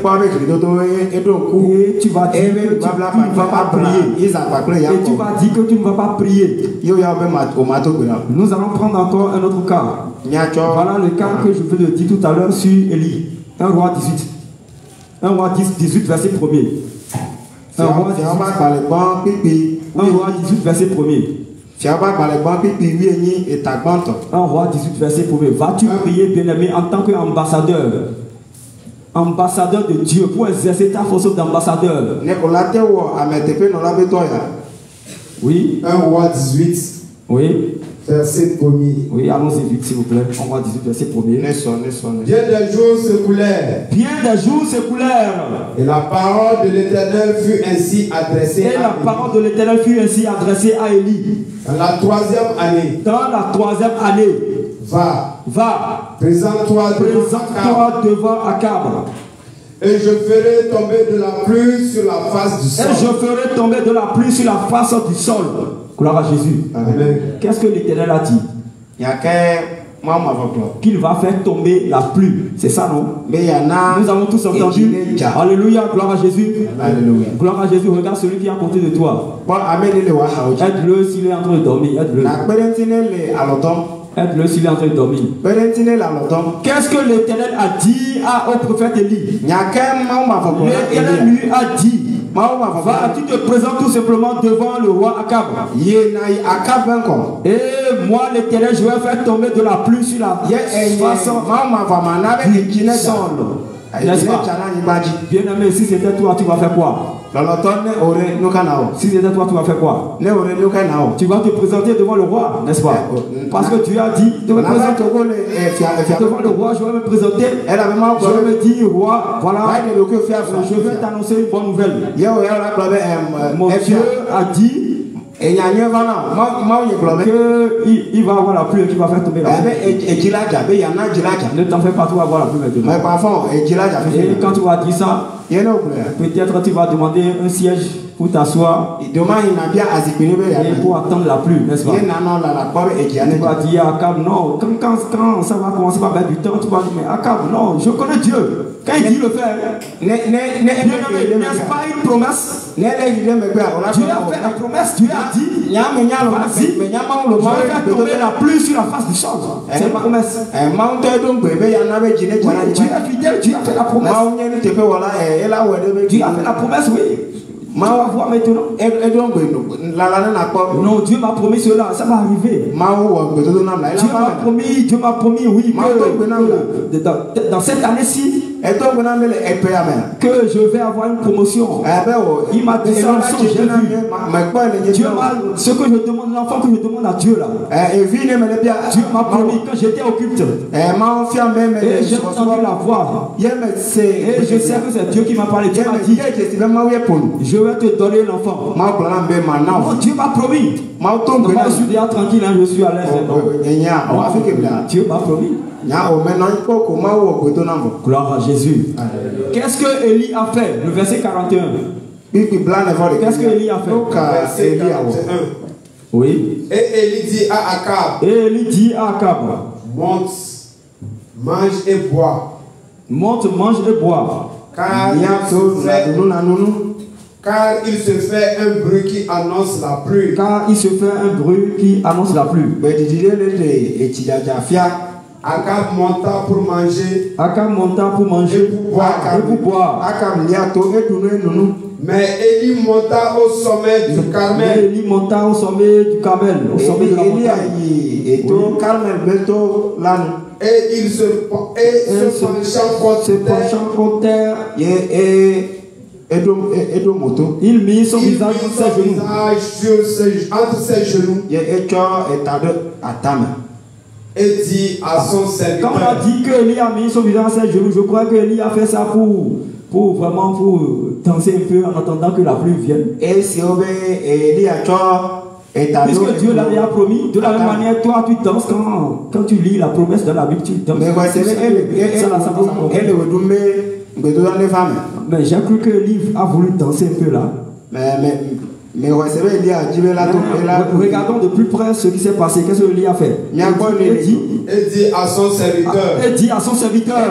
tu vas dire que tu ne vas pas prier. Et tu vas dire que tu ne vas pas prier. Nous allons prendre encore un autre cas. Voilà le cas que je vous ai dit tout à l'heure sur Élie. 1 roi 18. 1 roi 18, verset 1er. 1 roi 18, verset 1er. 1 roi 18, verset 1er. Vas-tu prier, bien-aimé, en tant qu'ambassadeur? Ambassadeur de Dieu pour exercer ta fonction d'ambassadeur. Oui. 1 roi 18. Oui. Verset 1er. Oui, allons-y vite, s'il vous plaît. 1 roi 18, verset 1er. Bien des jours s'écoulèrent. Et la parole de l'Éternel fut ainsi adressée à Élie. Dans la troisième année. Va. Présente-toi devant Akab. Et je ferai tomber de la pluie sur la face du sol. Gloire à Jésus. Amen. Qu'est-ce que l'Éternel a dit? Qu'il va faire tomber la pluie. C'est ça, non? Nous avons tous entendu. Alléluia, gloire à Jésus. Alléluia. Gloire à Jésus. Regarde celui qui est à côté de toi. Aide-le s'il est en train de dormir. Aide-le s'il est en train de dormir. Qu'est-ce que l'Éternel a dit au prophète Élie? L'Éternel lui a dit: va, tu te présentes tout simplement devant le roi Akab. Et moi, l'Éternel, je vais faire tomber de la pluie sur la face du sol. N'est-ce pas? Bien aimé, si c'était toi, tu vas faire quoi? Si c'était toi, tu vas faire quoi? Tu vas te présenter devant le roi, n'est-ce pas? Parce que tu as dit de me présenter devant le roi, je vais me présenter. Je vais me dire, roi, voilà, je vais t'annoncer une bonne nouvelle. Mon Dieu a dit qu'il va avoir la pluie et qu'il va faire tomber la pluie. Ne t'en fais pas, tu vas avoir la pluie maintenant. Et quand tu vas dire ça, peut-être tu vas demander un siège pour t'asseoir et pour attendre la pluie, n'est-ce pas? Tu vas dire à Akab, non, quand ça va commencer par mettre du temps, tu vas dire, mais Akab, non, je connais Dieu. Quand il dit le faire, n'est-ce pas une promesse? Dieu a fait la promesse, Dieu a dit, vas-y, je vais faire tomber la pluie sur la face du champ. C'est une promesse. Dieu est fidèle, Dieu a fait la promesse. Dieu a fait la promesse, oui. Tu vas voir maintenant. Non, Dieu m'a promis cela, ça va arriver. Dieu m'a promis, oui, que dans cette année-ci, que je vais avoir une promotion. Il m'a dit ça, j'ai vu. Ce que je demande, l'enfant que je demande à Dieu là. Dieu m'a promis quand j'étais occulte. Et j'ai entendu la voix. Et je sais que c'est Dieu qui m'a parlé. Dieu m'a dit, je vais te donner l'enfant. Oh, Dieu m'a promis. Je suis déjà tranquille, hein, je suis à l'aise. Dieu m'a promis. Gloire à Jésus. Qu'est-ce que Élie a fait? Le verset 41. Qu'est-ce que Élie a fait? Oui. Et Élie dit à Akab, monte, mange et bois. Monte, mange et bois. Car il se fait un bruit qui annonce la pluie. Car il se fait un bruit qui annonce la pluie. Akab monta pour manger. Et pour boire. Mais Élie monta au sommet du Carmel. Au sommet de la montagne. Et il se penchant contre terre. Il mit son visage entre ses genoux. Et dit à son serviteur. Quand on a dit que Élie a mis son visage à ses genoux, je crois que Élie a fait ça pour vraiment danser un peu en attendant que la pluie vienne. Puisque Dieu l'avait promis, de la même manière, toi tu danses quand tu lis la promesse de la Bible, tu danses. Mais j'ai cru que Élie a voulu danser un peu là. Regardons de plus près ce qui s'est passé. Qu'est-ce que Élie a fait? Il dit à son serviteur.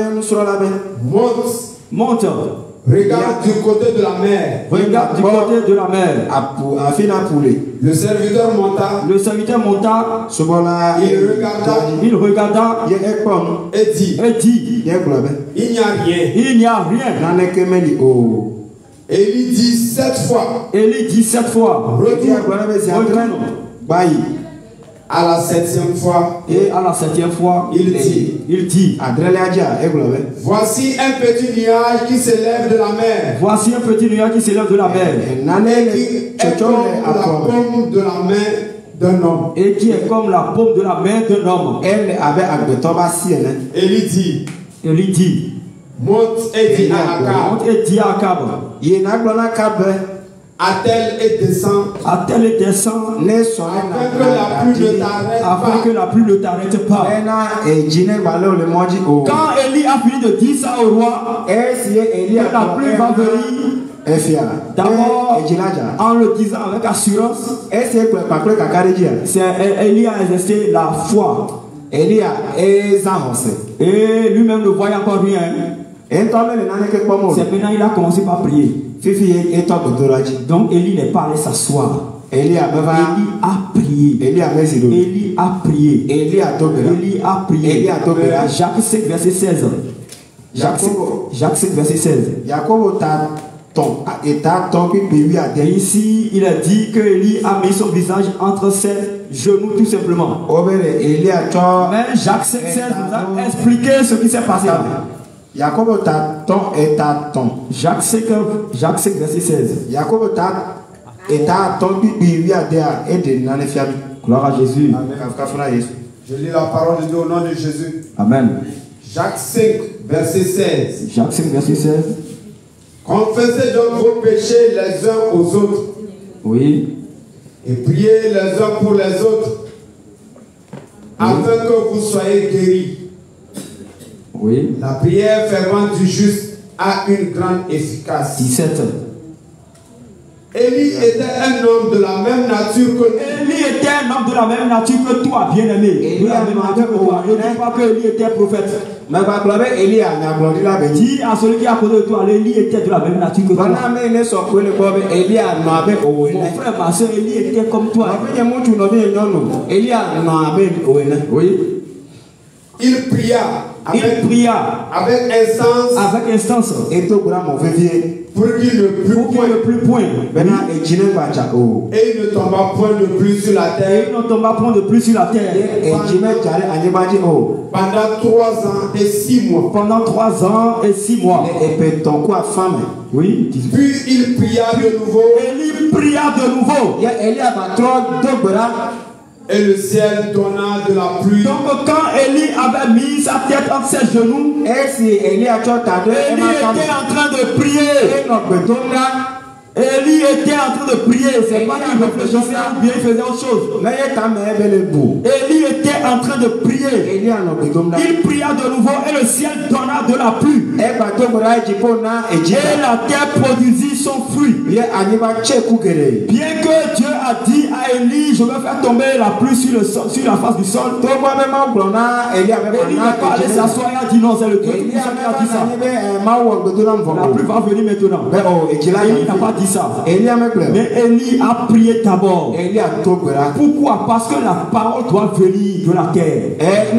Monte. Regarde du côté de la mer. Le serviteur monta. Il regarda. Et dit. Il n'y a rien. Élie dit 7 fois. Retourne. À la 7e fois. Et à la 7e fois, il dit. Voici un petit nuage qui s'élève de la mer. Et qui est comme la paume de la main d'un homme. Et qui est comme la paume de la main d'un homme. Élie dit. Monte et dit à Akab. Attelle et descend. Afin que la pluie ne t'arrête pas. Quand Élie a fini de dire ça au roi, la pluie va venir. D'abord, en le disant avec assurance, Élie a exercé la foi. Et lui-même ne voyait encore rien. C'est maintenant il a commencé par prier. Donc Élie n'est pas allé s'asseoir. Élie a prié. Jacques 5 verset 16. Jacques 5 verset 16. Et ici il a dit que Élie a mis son visage entre ses genoux tout simplement. Mais Jacques 5 16 nous a expliqué ce qui s'est passé là. Yakobo ta ton et ta ton. Jacques 5, verset 16. Yakobo ta et ta ton bibi adea et de nanefiami. Gloire à Jésus. Amen. Je lis la parole de Dieu au nom de Jésus. Amen. Jacques 5, verset 16. Jacques 5, verset 16. Confessez donc vos péchés les uns aux autres. Oui. Et priez les uns pour les autres, afin que vous soyez guéris. Oui. La prière fervente du juste a une grande efficacité. 17. Élie était un homme de la même nature que nous. Élie était un homme de la même nature que toi, bien-aimé. De la même nature que toi. Ne dis pas que Élie était prophète. Mais pas gloire Élie a n'ablandi la béni. Dis à celui qui est à côté de toi, Élie était de la même nature que toi. Bana me ne so ko le bobe Élie a no abe owena. Mon frère, ma soeur, Élie était comme toi. Abenye mutu no be nyono. Élie a no abe owena. Oui. Il pria avec instance et to bra mon vivier pour qu'il ne plût point. Bena e jine bacha o. Et il ne tomba point de plus sur la terre. Il ne tomba point de plus sur la terre. Et jine jare anyebaji o. Pendant 3 ans et 6 mois. Pendant 3 ans et 6 mois. Et peton quoi femme. Oui. Puis il pria de nouveau. Élie pria de nouveau. Ya Élie a batro do bra. Et le ciel donna de la pluie. Donc quand Élie avait mis sa tête entre ses genoux, Élie était en train de prier. Élie était en train de prier. C'est pas qu'il réfléchissait ou bien il faisait autre chose. Élie était en train de prier. Il pria de nouveau et le ciel donna de la pluie. Et la terre produisit son fruit. Bien que Dieu a dit à Élie, je vais faire tomber la pluie sur la face du sol. Élie n'a pas allé s'asseoir et a dit non, c'est le Dieu qui a dit ça. La pluie va venir maintenant. Élie n'a pas dit ça. Mais Élie a prié d'abord. Pourquoi? Parce que la parole doit venir de la terre.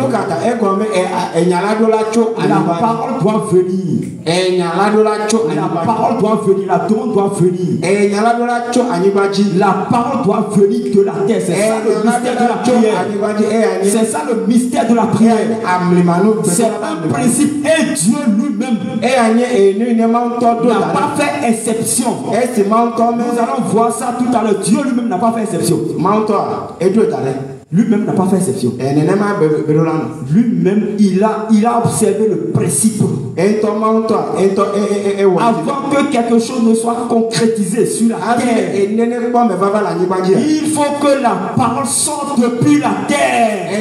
La parole doit venir. La parole doit venir. La demande doit venir. La parole doit venir de la terre. C'est ça le mystère de la prière. C'est ça le mystère de la prière. C'est un principe. Et Dieu lui-même n'a pas fait exception. Nous allons voir ça tout à l'heure. Dieu lui-même n'a pas fait exception. Lui-même n'a pas fait exception. Lui-même, il a observé le principe. Avant que quelque chose ne soit concrétisé sur la terre, il faut que la parole sorte depuis la terre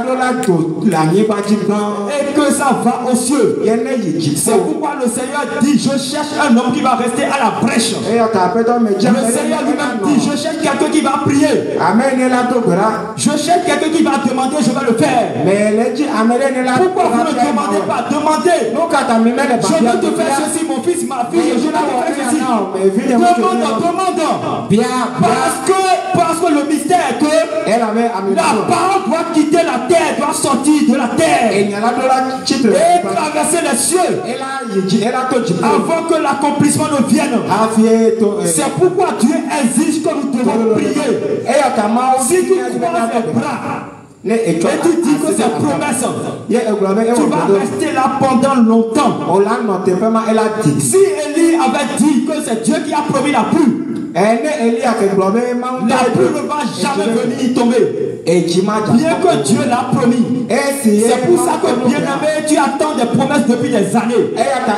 et que ça va aux cieux. C'est pourquoi le Seigneur dit, je cherche un homme qui va rester à la brèche. Le Seigneur lui-même dit, je cherche quelqu'un qui va prier. Je cherche quelqu'un qui va demander, je vais le faire. Pourquoi vous ne demandez pas? Demandez. Je veux te faire ceci, mon fils, ma fille. Je veux te faire ceci. Demande. Bien. Parce que le mystère est que la parole doit quitter la terre, doit sortir de la terre et traverser les cieux avant que l'accomplissement ne vienne. C'est pourquoi Dieu exige que nous devons prier. Si tu croises les bras et tu dis que c'est promesse, tu vas rester là pendant longtemps. Si Élie avait dit que c'est Dieu qui a promis la pluie, la pluie ne va jamais venir tomber. Bien que Dieu l'a promis. C'est pour ça que, bien aimé, tu attends des promesses depuis des années.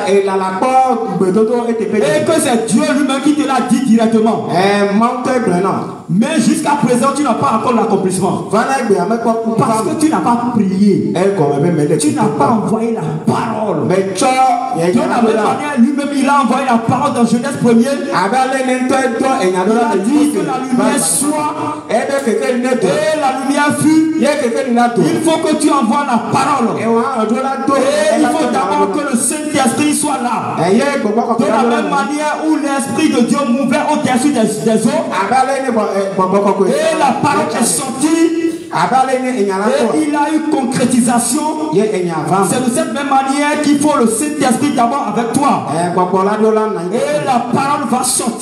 Et que c'est Dieu lui-même qui te l'a dit directement. Mais jusqu'à présent, tu n'as pas encore l'accomplissement. Parce que tu n'as pas prié. Tu n'as pas envoyé la parole. De la même manière, lui-même, il a envoyé la parole dans Genèse 1er. Il a dit que la lumière soit. Et la lumière fut. Il faut que tu envoies la parole. Et il faut d'abord que le Saint-Esprit soit là. De la même manière où l'Esprit de Dieu mouvait au-dessus des eaux. Et la parole est sortie. Et il a eu concrétisation. C'est de cette même manière qu'il faut le Saint-Esprit d'abord avec toi. Et la parole va sortir.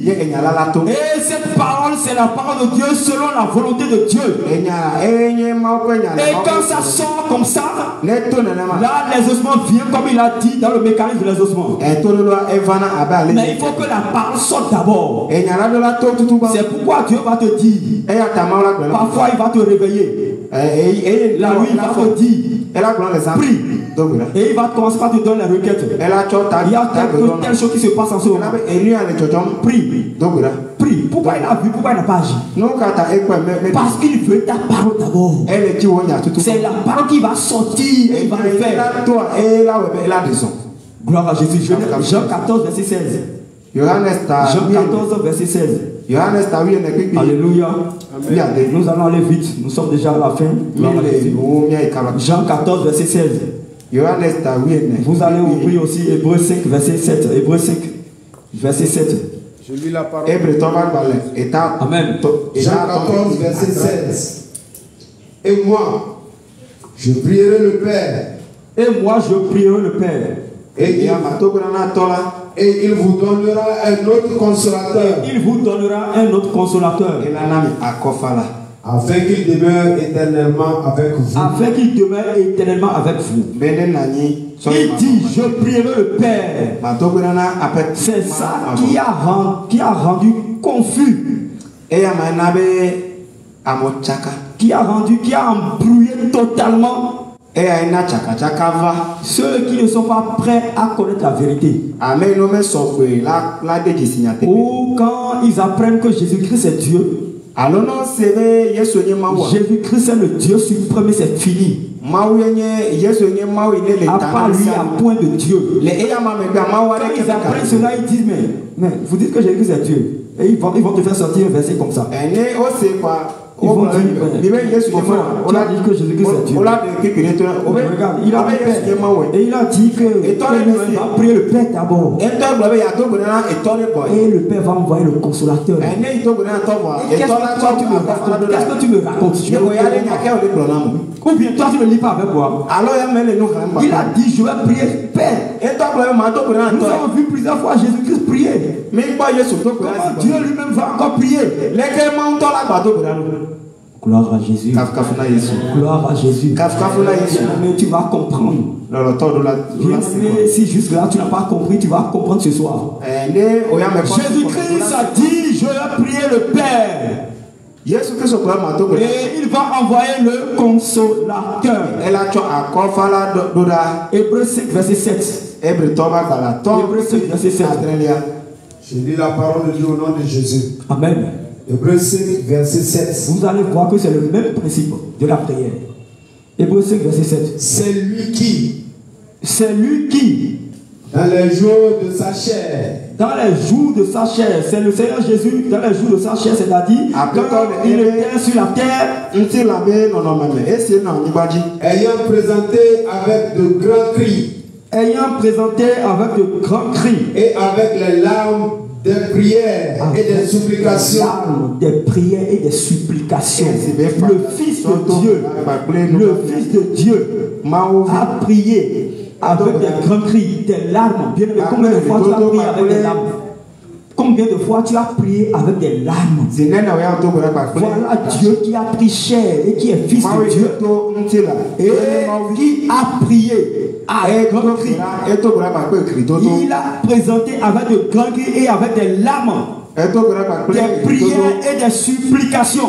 Et cette parole, c'est la parole de Dieu selon la volonté de Dieu. Et quand ça sort comme ça, là, l'exaucement vient comme il a dit dans le mécanisme de l'exaucement. Mais il faut que la parole sorte d'abord. C'est pourquoi Dieu va te dire. Parfois, il va te réveiller. La nuit, il va te dire. Prie. Et il va commencer par te donner les requêtes. Il y a telle chose qui se passe en ce moment. Prie. Prie. Pourquoi il a vu? Pourquoi il n'a pas agi? Parce qu'il veut ta parole d'abord. C'est la parole qui va sortir et il va le faire. Gloire à Jésus. Jean 14, verset 16. Jean 14, verset 16. Alléluia. Nous allons aller vite. Nous sommes déjà à la fin. Jean 14, verset 16. Vous allez ouvrir aussi Hébreux 5, verset 7. Hébreux 5, verset 7. Je lis la parole. Amen. Jean 14, verset 16. Et moi, je prierai le Père. Et moi, je prierai le Père. Et il vous donnera un autre consolateur. Il vous donnera un autre consolateur. Afin qu'il demeure éternellement avec vous. Afin qu'il demeure éternellement avec vous. Il dit, je prierai le Père. C'est ça qui a rendu confus. Qui a embrouillé totalement ceux qui ne sont pas prêts à connaître la vérité. Ou quand ils apprennent que Jésus-Christ est Dieu. Jésus-Christ est le Dieu suprême, c'est fini. À part lui, à point de Dieu. Quand ils apprennent cela, ils disent, mais vous dites que Jésus-Christ est Dieu. Et ils vont te faire sortir un verset comme ça. Ils vont dire, tu as dit que Jésus-Christ est Dieu. Regarde, il a dit Père. Et il a dit que il va prier le Père d'abord. Et le Père va envoyer le consolateur. Qu'est-ce que tu me racontes? Ou bien toi tu ne lis pas avec moi. Il a dit, je vais prier Père. Nous avons vu plusieurs fois Jésus-Christ prier. Comment Dieu lui-même va encore prier? Gloire à Jésus. Gloire à Jésus. Mais tu vas comprendre. Si juste là tu n'as pas compris, tu vas comprendre ce soir. Jésus-Christ a dit, je vais prier le Père. Et il va envoyer le consolateur. Hébreux 5, verset 7. Hébreux 5, verset 7. Je lis la parole de Dieu au nom de Jésus. Amen. Hébreux 5, verset 7. Vous allez voir que c'est le même principe de la prière. Hébreux 5, verset 7. C'est lui qui, dans les jours de sa chair, c'est le Seigneur Jésus, dans les jours de sa chair, c'est-à-dire quand il était sur la terre, ayant présenté avec de grands cris, et avec les larmes des prières et des supplications. Des prières et des supplications. Le Fils de Dieu a prié avec des grands cris, des larmes. Bien aimé, combien de fois tu as prié avec des larmes? Combien de fois tu as prié avec des larmes? Voilà Dieu qui a pris chair et qui est Fils de Dieu et qui a prié avec grands cris. Il a présenté avec de grands cris et avec des larmes, des prières et des supplications.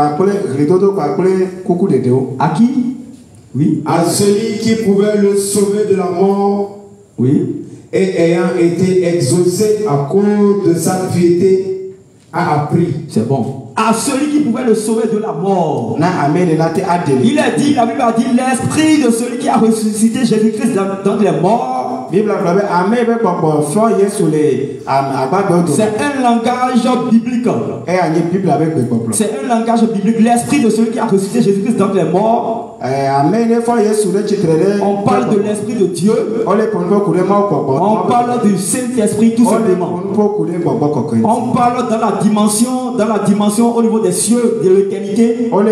À qui? Oui. À celui qui pouvait le sauver de la mort. Oui. Et ayant été exaucé à cause de sa piété, a appris. C'est bon. À celui qui pouvait le sauver de la mort. Il est dit, la Bible a dit, l'esprit de celui qui a ressuscité Jésus-Christ dans les morts. C'est un langage biblique. C'est un langage biblique. L'esprit de celui qui a ressuscité Jésus-Christ dans les morts. On parle de l'esprit de Dieu. On parle du Saint-Esprit tout simplement. On parle dans la dimension au niveau des cieux, de l'éternité. On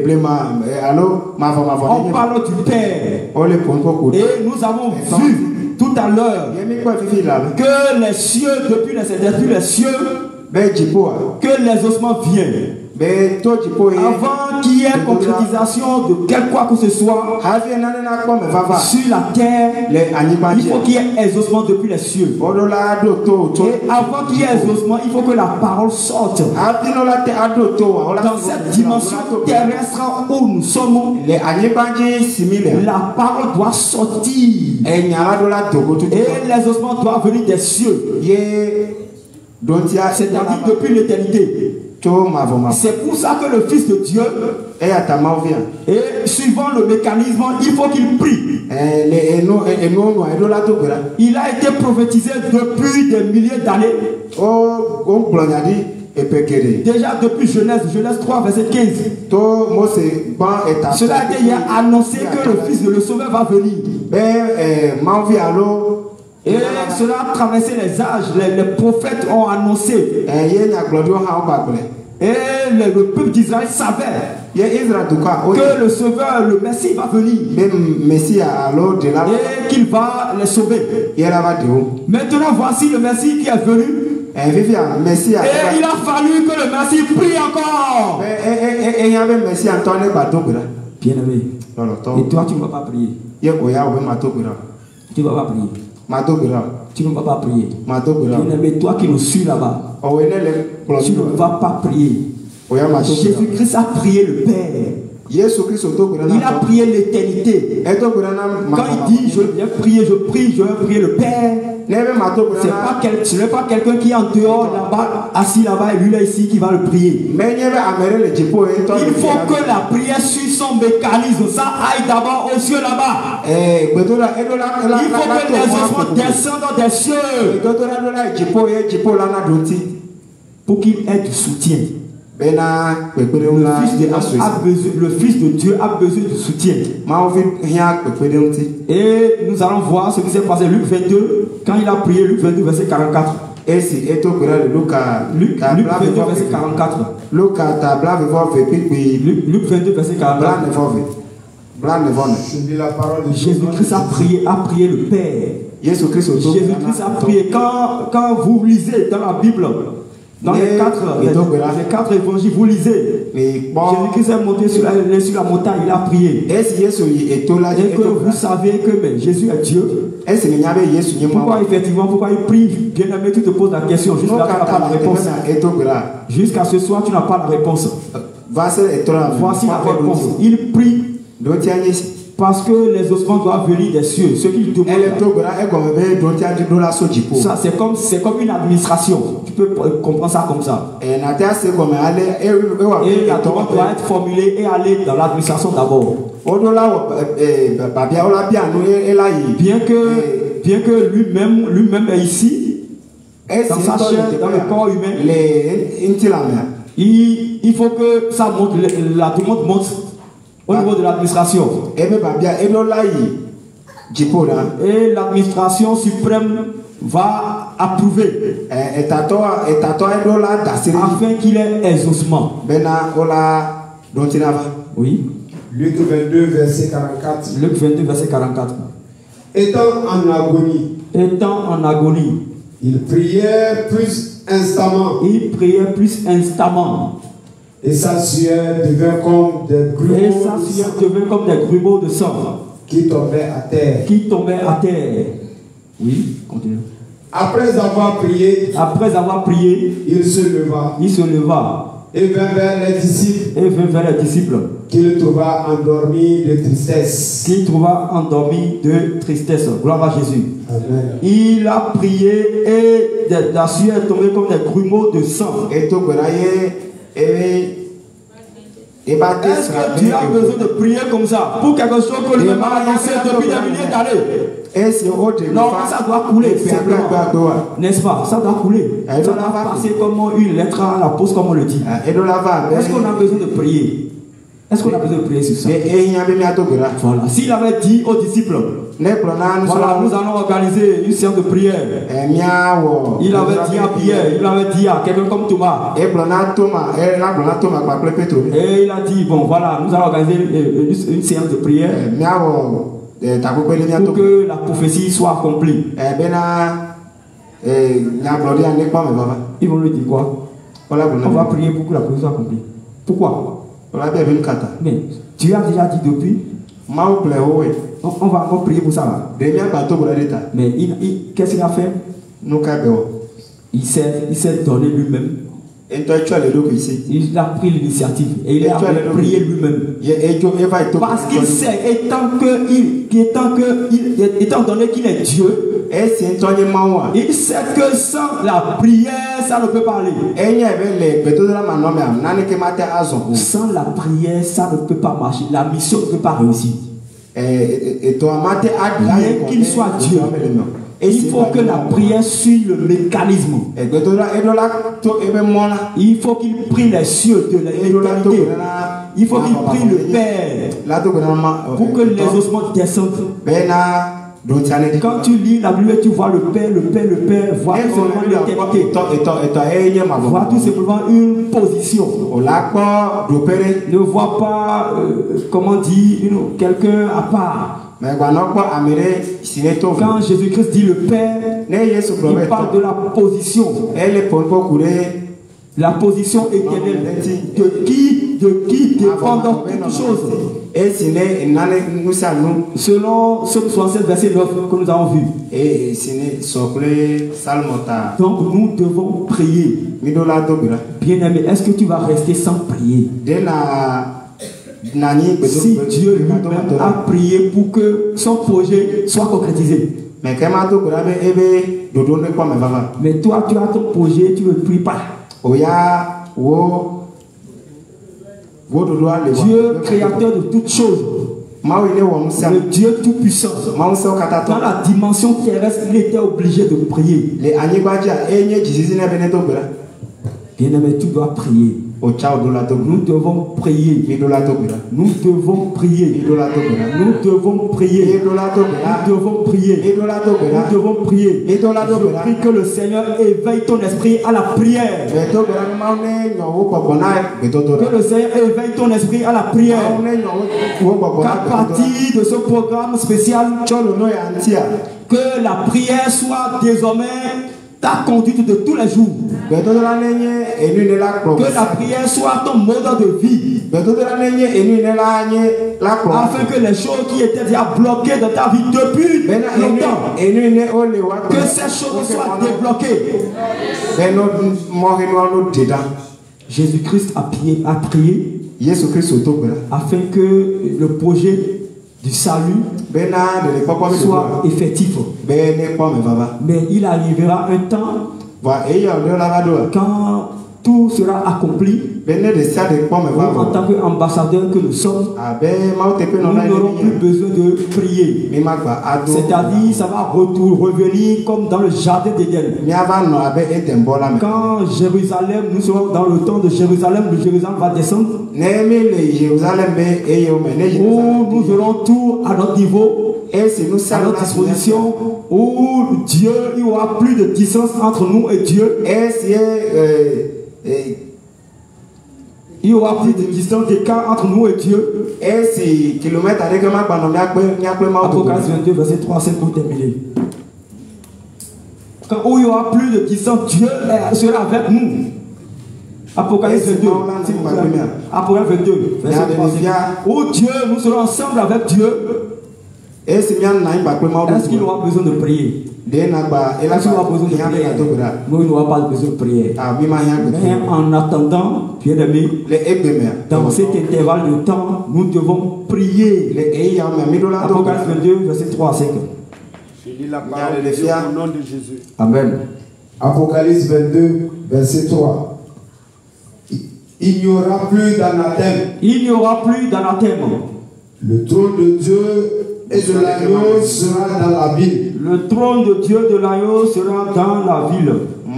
parle du Père. Et nous avons vu tout à l'heure que les cieux, depuis les cieux, que les ossements viennent. Avant qu'il y ait concrétisation de quelque quoi que ce soit sur la terre, il faut qu'il y ait exaucement depuis les cieux. Et avant qu'il y ait exaucement, il faut que la parole sorte. Dans cette dimension terrestre où nous sommes, la parole doit sortir. Et l'exaucement doit venir des cieux. C'est-à-dire depuis l'éternité. C'est pour ça que le Fils de Dieu, et suivant le mécanisme, il faut qu'il prie. Il a été prophétisé depuis des milliers d'années. Déjà depuis Genèse 3, verset 15. Cela a été annoncé que le Fils de le Sauveur va venir. Et cela a traversé les âges. Les prophètes ont annoncé. Et le peuple d'Israël savait que le Sauveur, le Messie va venir. Et qu'il va les sauver. Maintenant, voici le Messie qui est venu. Et il a fallu que le Messie prie encore. Bien aimé. Et toi, tu ne vas pas prier. Tu ne vas pas prier. Tu ne vas pas prier. Bien aimé, toi qui nous suis là-bas, tu ne vas pas prier. Jésus-Christ a prié le Père. Il a prié l'éternité. Quand il dit je viens prier, je prie, je vais prier le Père, ce n'est pas quelqu'un qui est en dehors là-bas, assis là-bas et lui là ici qui va le prier. Il faut que la prière suive son mécanisme. Ça aille d'abord aux cieux là-bas. Il faut que les enfants descendent des cieux pour qu'il ait du soutien. Le Fils de Dieu a besoin de soutien. Et nous allons voir ce qui s'est passé. Luc 22, quand il a prié, Luc 22, verset 44. Luc 22, verset 44. Luc 22, verset 44. Jésus-Christ a prié le Père. Jésus-Christ a prié. Quand vous lisez dans la Bible, dans les quatre évangiles, vous lisez. Jésus-Christ est monté sur la montagne, il a prié. Et que vous savez que Jésus est Dieu. Pourquoi effectivement, pourquoi il prie? Bien aimé, tu te poses la question. Jusqu'à tu n'as pas la réponse. Jusqu'à ce soir, tu n'as pas la réponse. Voici la réponse. Il prie. Parce que les ossements doivent venir des cieux. Ce qu'il demande. Ça, c'est comme une administration. Tu peux comprendre ça comme ça. Et la demande doit être formulée et aller dans l'administration d'abord. Bien que lui-même est ici, dans sa chair, dans le corps humain, il faut que ça monte, la demande monte au niveau de l'administration. Et l'administration suprême va approuver afin qu'il ait exaucement. Oui. Luc 22, verset 44. Luc 22, verset 44. Étant en agonie, il priait plus instamment. Et sa sueur devint comme des grumeaux de sang qui tombaient à terre. Oui, continue. Après avoir prié, il se leva et vint vers les disciples qu'il trouva endormis de tristesse. Gloire à Jésus. Amen. Il a prié et la sueur est tombée comme des grumeaux de sang. Est-ce que tu as besoin de prier comme ça pour quelque chose que lui-même a annoncé depuis des milliers d'années? Non, ça doit couler, n'est-ce pas? Ça doit couler. Ça doit passer comme une lettre à la poste, comme on le dit. Est-ce qu'on a besoin de prier? Est-ce qu'on a besoin de prier sur ça? Voilà. S'il avait dit aux disciples, voilà, nous allons organiser une séance de prière. Il avait dit à Pierre, il avait dit à quelqu'un comme Thomas. Et il a dit, bon voilà, nous allons organiser une séance de prière. pour que la prophétie soit accomplie. Ils vont lui dire quoi? On va prier pour que la prophétie soit accomplie. Pourquoi? Mais Dieu a déjà dit depuis. On va encore prier pour ça là. Mais qu'est-ce qu'il a fait? Il s'est donné lui-même. Il a pris l'initiative et il a prié lui-même. Parce qu'il sait, étant donné qu'il est Dieu, il sait que sans la prière, ça ne peut pas aller. Sans la prière, ça ne peut pas marcher. La mission ne peut pas réussir. Bien qu'il soit Dieu, il faut que la prière suive le mécanisme. Il faut qu'il prie les cieux de l'éternité. Il faut qu'il prie le Père pour que les ossements descendent. Quand tu lis la Bible, tu vois le Père, voit tout simplement l'éternité. Voit tout simplement une position. Ne voit pas, comment dire, quelqu'un à part. Quand Jésus-Christ dit le Père, il parle de la position. La position éternelle. De qui dépend toutes choses. Selon ce 67 verset 9 que nous avons vu. Donc nous devons prier. Bien-aimé, est-ce que tu vas rester sans prier? Si Dieu lui-même a prié pour que son projet soit concrétisé. Mais toi, tu as ton projet, tu ne pries pas. Dieu, créateur de toutes choses. Le Dieu tout-puissant. Dans la dimension terrestre, il était obligé de prier. Bien-aimé, tu dois prier. Nous devons prier. Nous devons prier. Nous devons prier. Nous devons prier. Nous devons prier. Je prie que le Seigneur éveille ton esprit à la prière. Que le Seigneur éveille ton esprit à la prière. Qu'à partir de ce programme spécial, que la prière soit désormais ta conduite de tous les jours. Que la prière soit ton mode de vie. Afin que les choses qui étaient déjà bloquées dans ta vie depuis longtemps, que ces choses soient débloquées. Jésus-Christ a prié afin que le projet du salut soit effectif. Mais il arrivera un temps quand tout sera accompli. En tant qu'ambassadeur que nous sommes, nous n'aurons plus besoin de prier. C'est-à-dire, ça va revenir comme dans le jardin d'Éden. Quand Jérusalem, nous serons dans le temps de Jérusalem, Jérusalem va descendre. Où nous aurons tout à notre niveau, à notre disposition, où Dieu, il y aura plus de distance entre nous et Dieu. Il y aura plus de distance d'écart entre nous et Dieu. Apocalypse 22, verset 3 à 5 pour terminer. Où il y aura plus de distance, Dieu sera avec nous. Apocalypse 22, Apocalypse 22, verset 3 à 5. Où Dieu, nous serons ensemble avec Dieu. Est-ce qu'il aura besoin de prier? Est-ce qu'il aura besoin de prier? Nous, il n'aura pas besoin de prier. Mais en attendant, bien aimé, dans cet intervalle de temps, nous devons prier. Apocalypse 22, verset 3 à 5. Je lis la parole de Dieu au nom de Jésus. Amen. Apocalypse 22, verset 3. Il n'y aura plus d'anathème. Il n'y aura plus d'anathème. Le trône de Dieu et de l'agneau sera dans la ville. Le trône de Dieu de l'agneau sera dans la ville.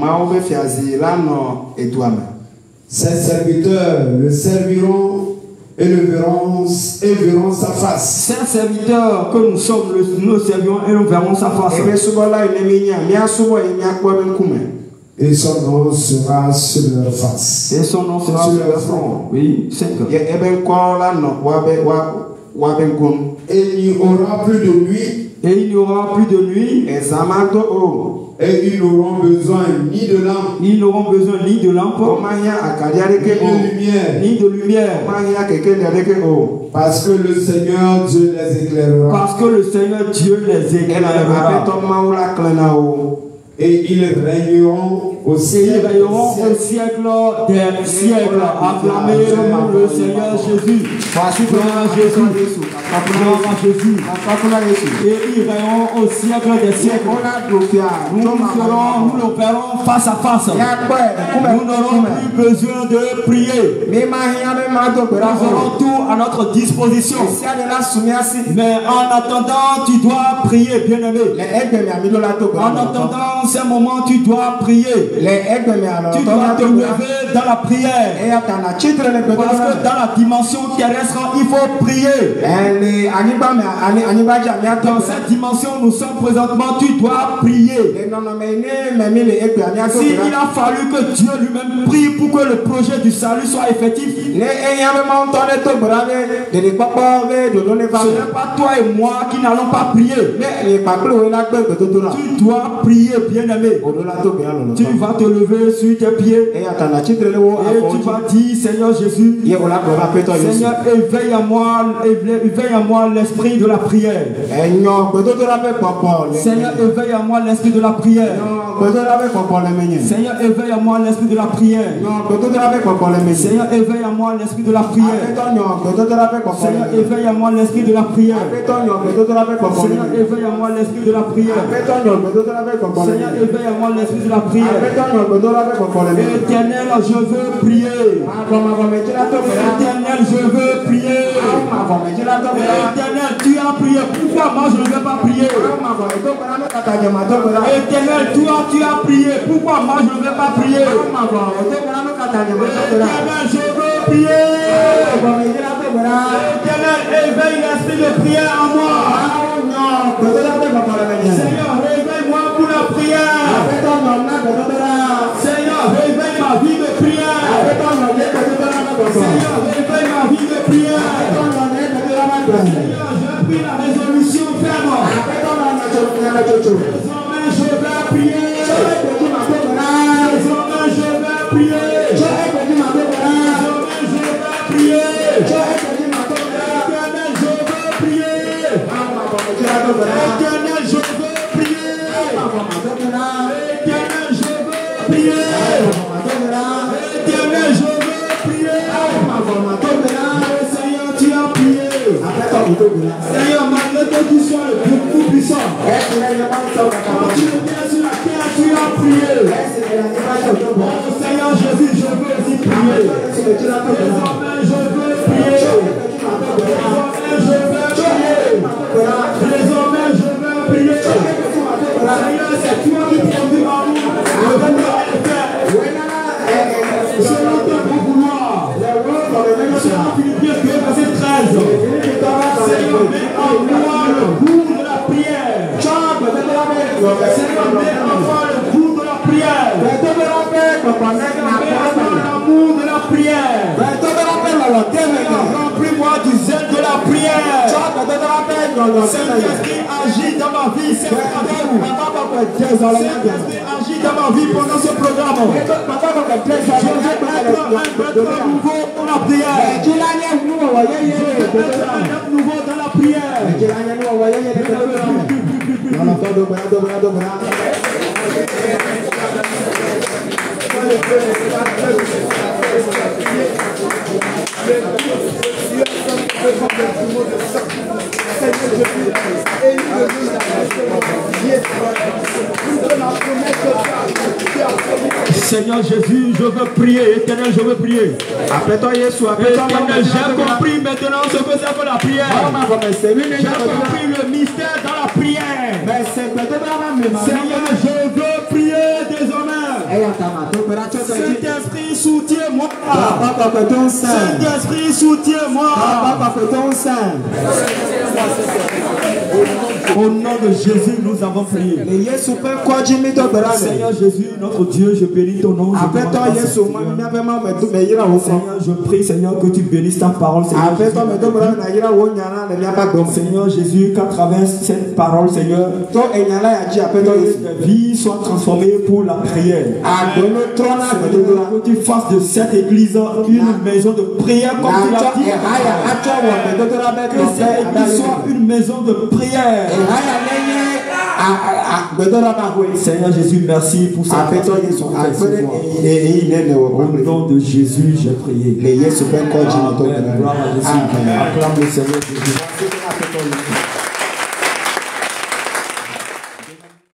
Ses serviteurs le serviront et verront sa face. Ses serviteurs que nous sommes, nous le servirons et nous verrons sa face. Et son nom sera sur leur face. Et son nom sera sur leur front. Oui, 5. Et il n'y aura plus de nuit. Et il n'y aura plus de nuit. Et ils n'auront besoin ni de lampe. Ils n'auront besoin ni de lampe, ni de lumière. Parce que le Seigneur Dieu les éclairera. Parce que le Seigneur Dieu les éclairera. Et ils régneront au siècle. Ils régneront au siècle des siècles. Acclamez le Seigneur Jésus. Gloire à Jésus. Gloire à Jésus. Et ils régneront au siècle des siècles. Nous le verrons face à face. Nous n'aurons plus besoin de prier. Nous aurons tout à notre disposition. Mais en attendant, tu dois prier, bien-aimé. En attendant ces moments, tu dois prier. Tu dois te lever dans la prière. Parce que dans la dimension terrestre, il faut prier. Dans cette dimension, nous sommes présentement, tu dois prier. S'il a fallu que Dieu lui-même prie pour que le projet du salut soit effectif, ce n'est pas toi et moi qui n'allons pas prier. Tu dois prier, bien-aimé. Tu vas te lever sur tes pieds et tu vas dire, Seigneur Jésus, Seigneur, éveille à moi l'esprit de la prière. Seigneur, éveille à moi l'esprit de la prière. Seigneur, éveille à moi l'esprit de la prière. Seigneur, éveille à moi l'esprit de la prière. Seigneur, éveille à moi l'esprit de la prière. Seigneur, éveille à moi l'esprit de la prière. Seigneur, éveille à moi l'esprit de la prière. Éternel, je veux prier. Éternel, je veux prier. Éternel, tu as prié. Pourquoi moi je ne vais pas prier? Éternel, toi tu as prié. Pourquoi moi je ne vais pas prier? Éternel, je veux prier. Éternel, éveille l'esprit de prière en moi. Seigneur, réveille-moi pour la prière. Seigneur, réveille ma vie de prière. Seigneur, réveille ma vie de prière. Seigneur, je prie la résolution ferme. Désormais, je vais prier. Désormais, je vais prier. Désormais, je vais prier. Éternel, je veux prier. Éternel, je veux prier. Éternel, je veux prier. Éternel, je veux prier. Seigneur, tu as prié. Seigneur, malgré que tu sois le plus tout-puissant, quand tu viens sur la terre, tu as prié. Seigneur Jésus, je veux aussi prier. Désormais, je veux prier. Désormais, je veux prier. Désormais, je veux prier. Seigneur, c'est toi qui produis en nous le vouloir et le faire. Selon ton bon vouloir. Selon Philippiens 2, verset 13. Seigneur, mets en moi le goût de la prière. Seigneur, mets en moi le goût de la prière. Mets en moi l'amour de la prière. Remplis-moi du zèle de la prière. Saint-Esprit agit dans ma vie, Saint-Esprit agit dans ma vie pendant ce programme. Je veux être un nouveau pour la prière. Je veux être un nouveau dans la prière. Seigneur Jésus, je veux prier. Éternel, je veux prier. Éternel, j'ai compris maintenant ce que c'est que la prière. J'ai compris le mystère dans la prière. Seigneur, je veux prier désormais. Saint-Esprit, soutiens-moi. Saint-Esprit, soutiens-moi. Au nom de Jésus, nous avons prié. Seigneur Jésus, notre Dieu, je bénis ton nom. Seigneur, je prie, Seigneur, que tu bénisses ta parole. Seigneur Jésus, qu'à travers cette parole, Seigneur, les vies soient transformées pour la prière. Seigneur, que tu fasses de cette église une maison de prière comme tu l'as dit. Que cette église soit une maison de prière. Seigneur Jésus, merci pour cette fête. Au nom de Jésus, j'ai prié. Amen. Gloire à Jésus. Acclame le Seigneur Jésus.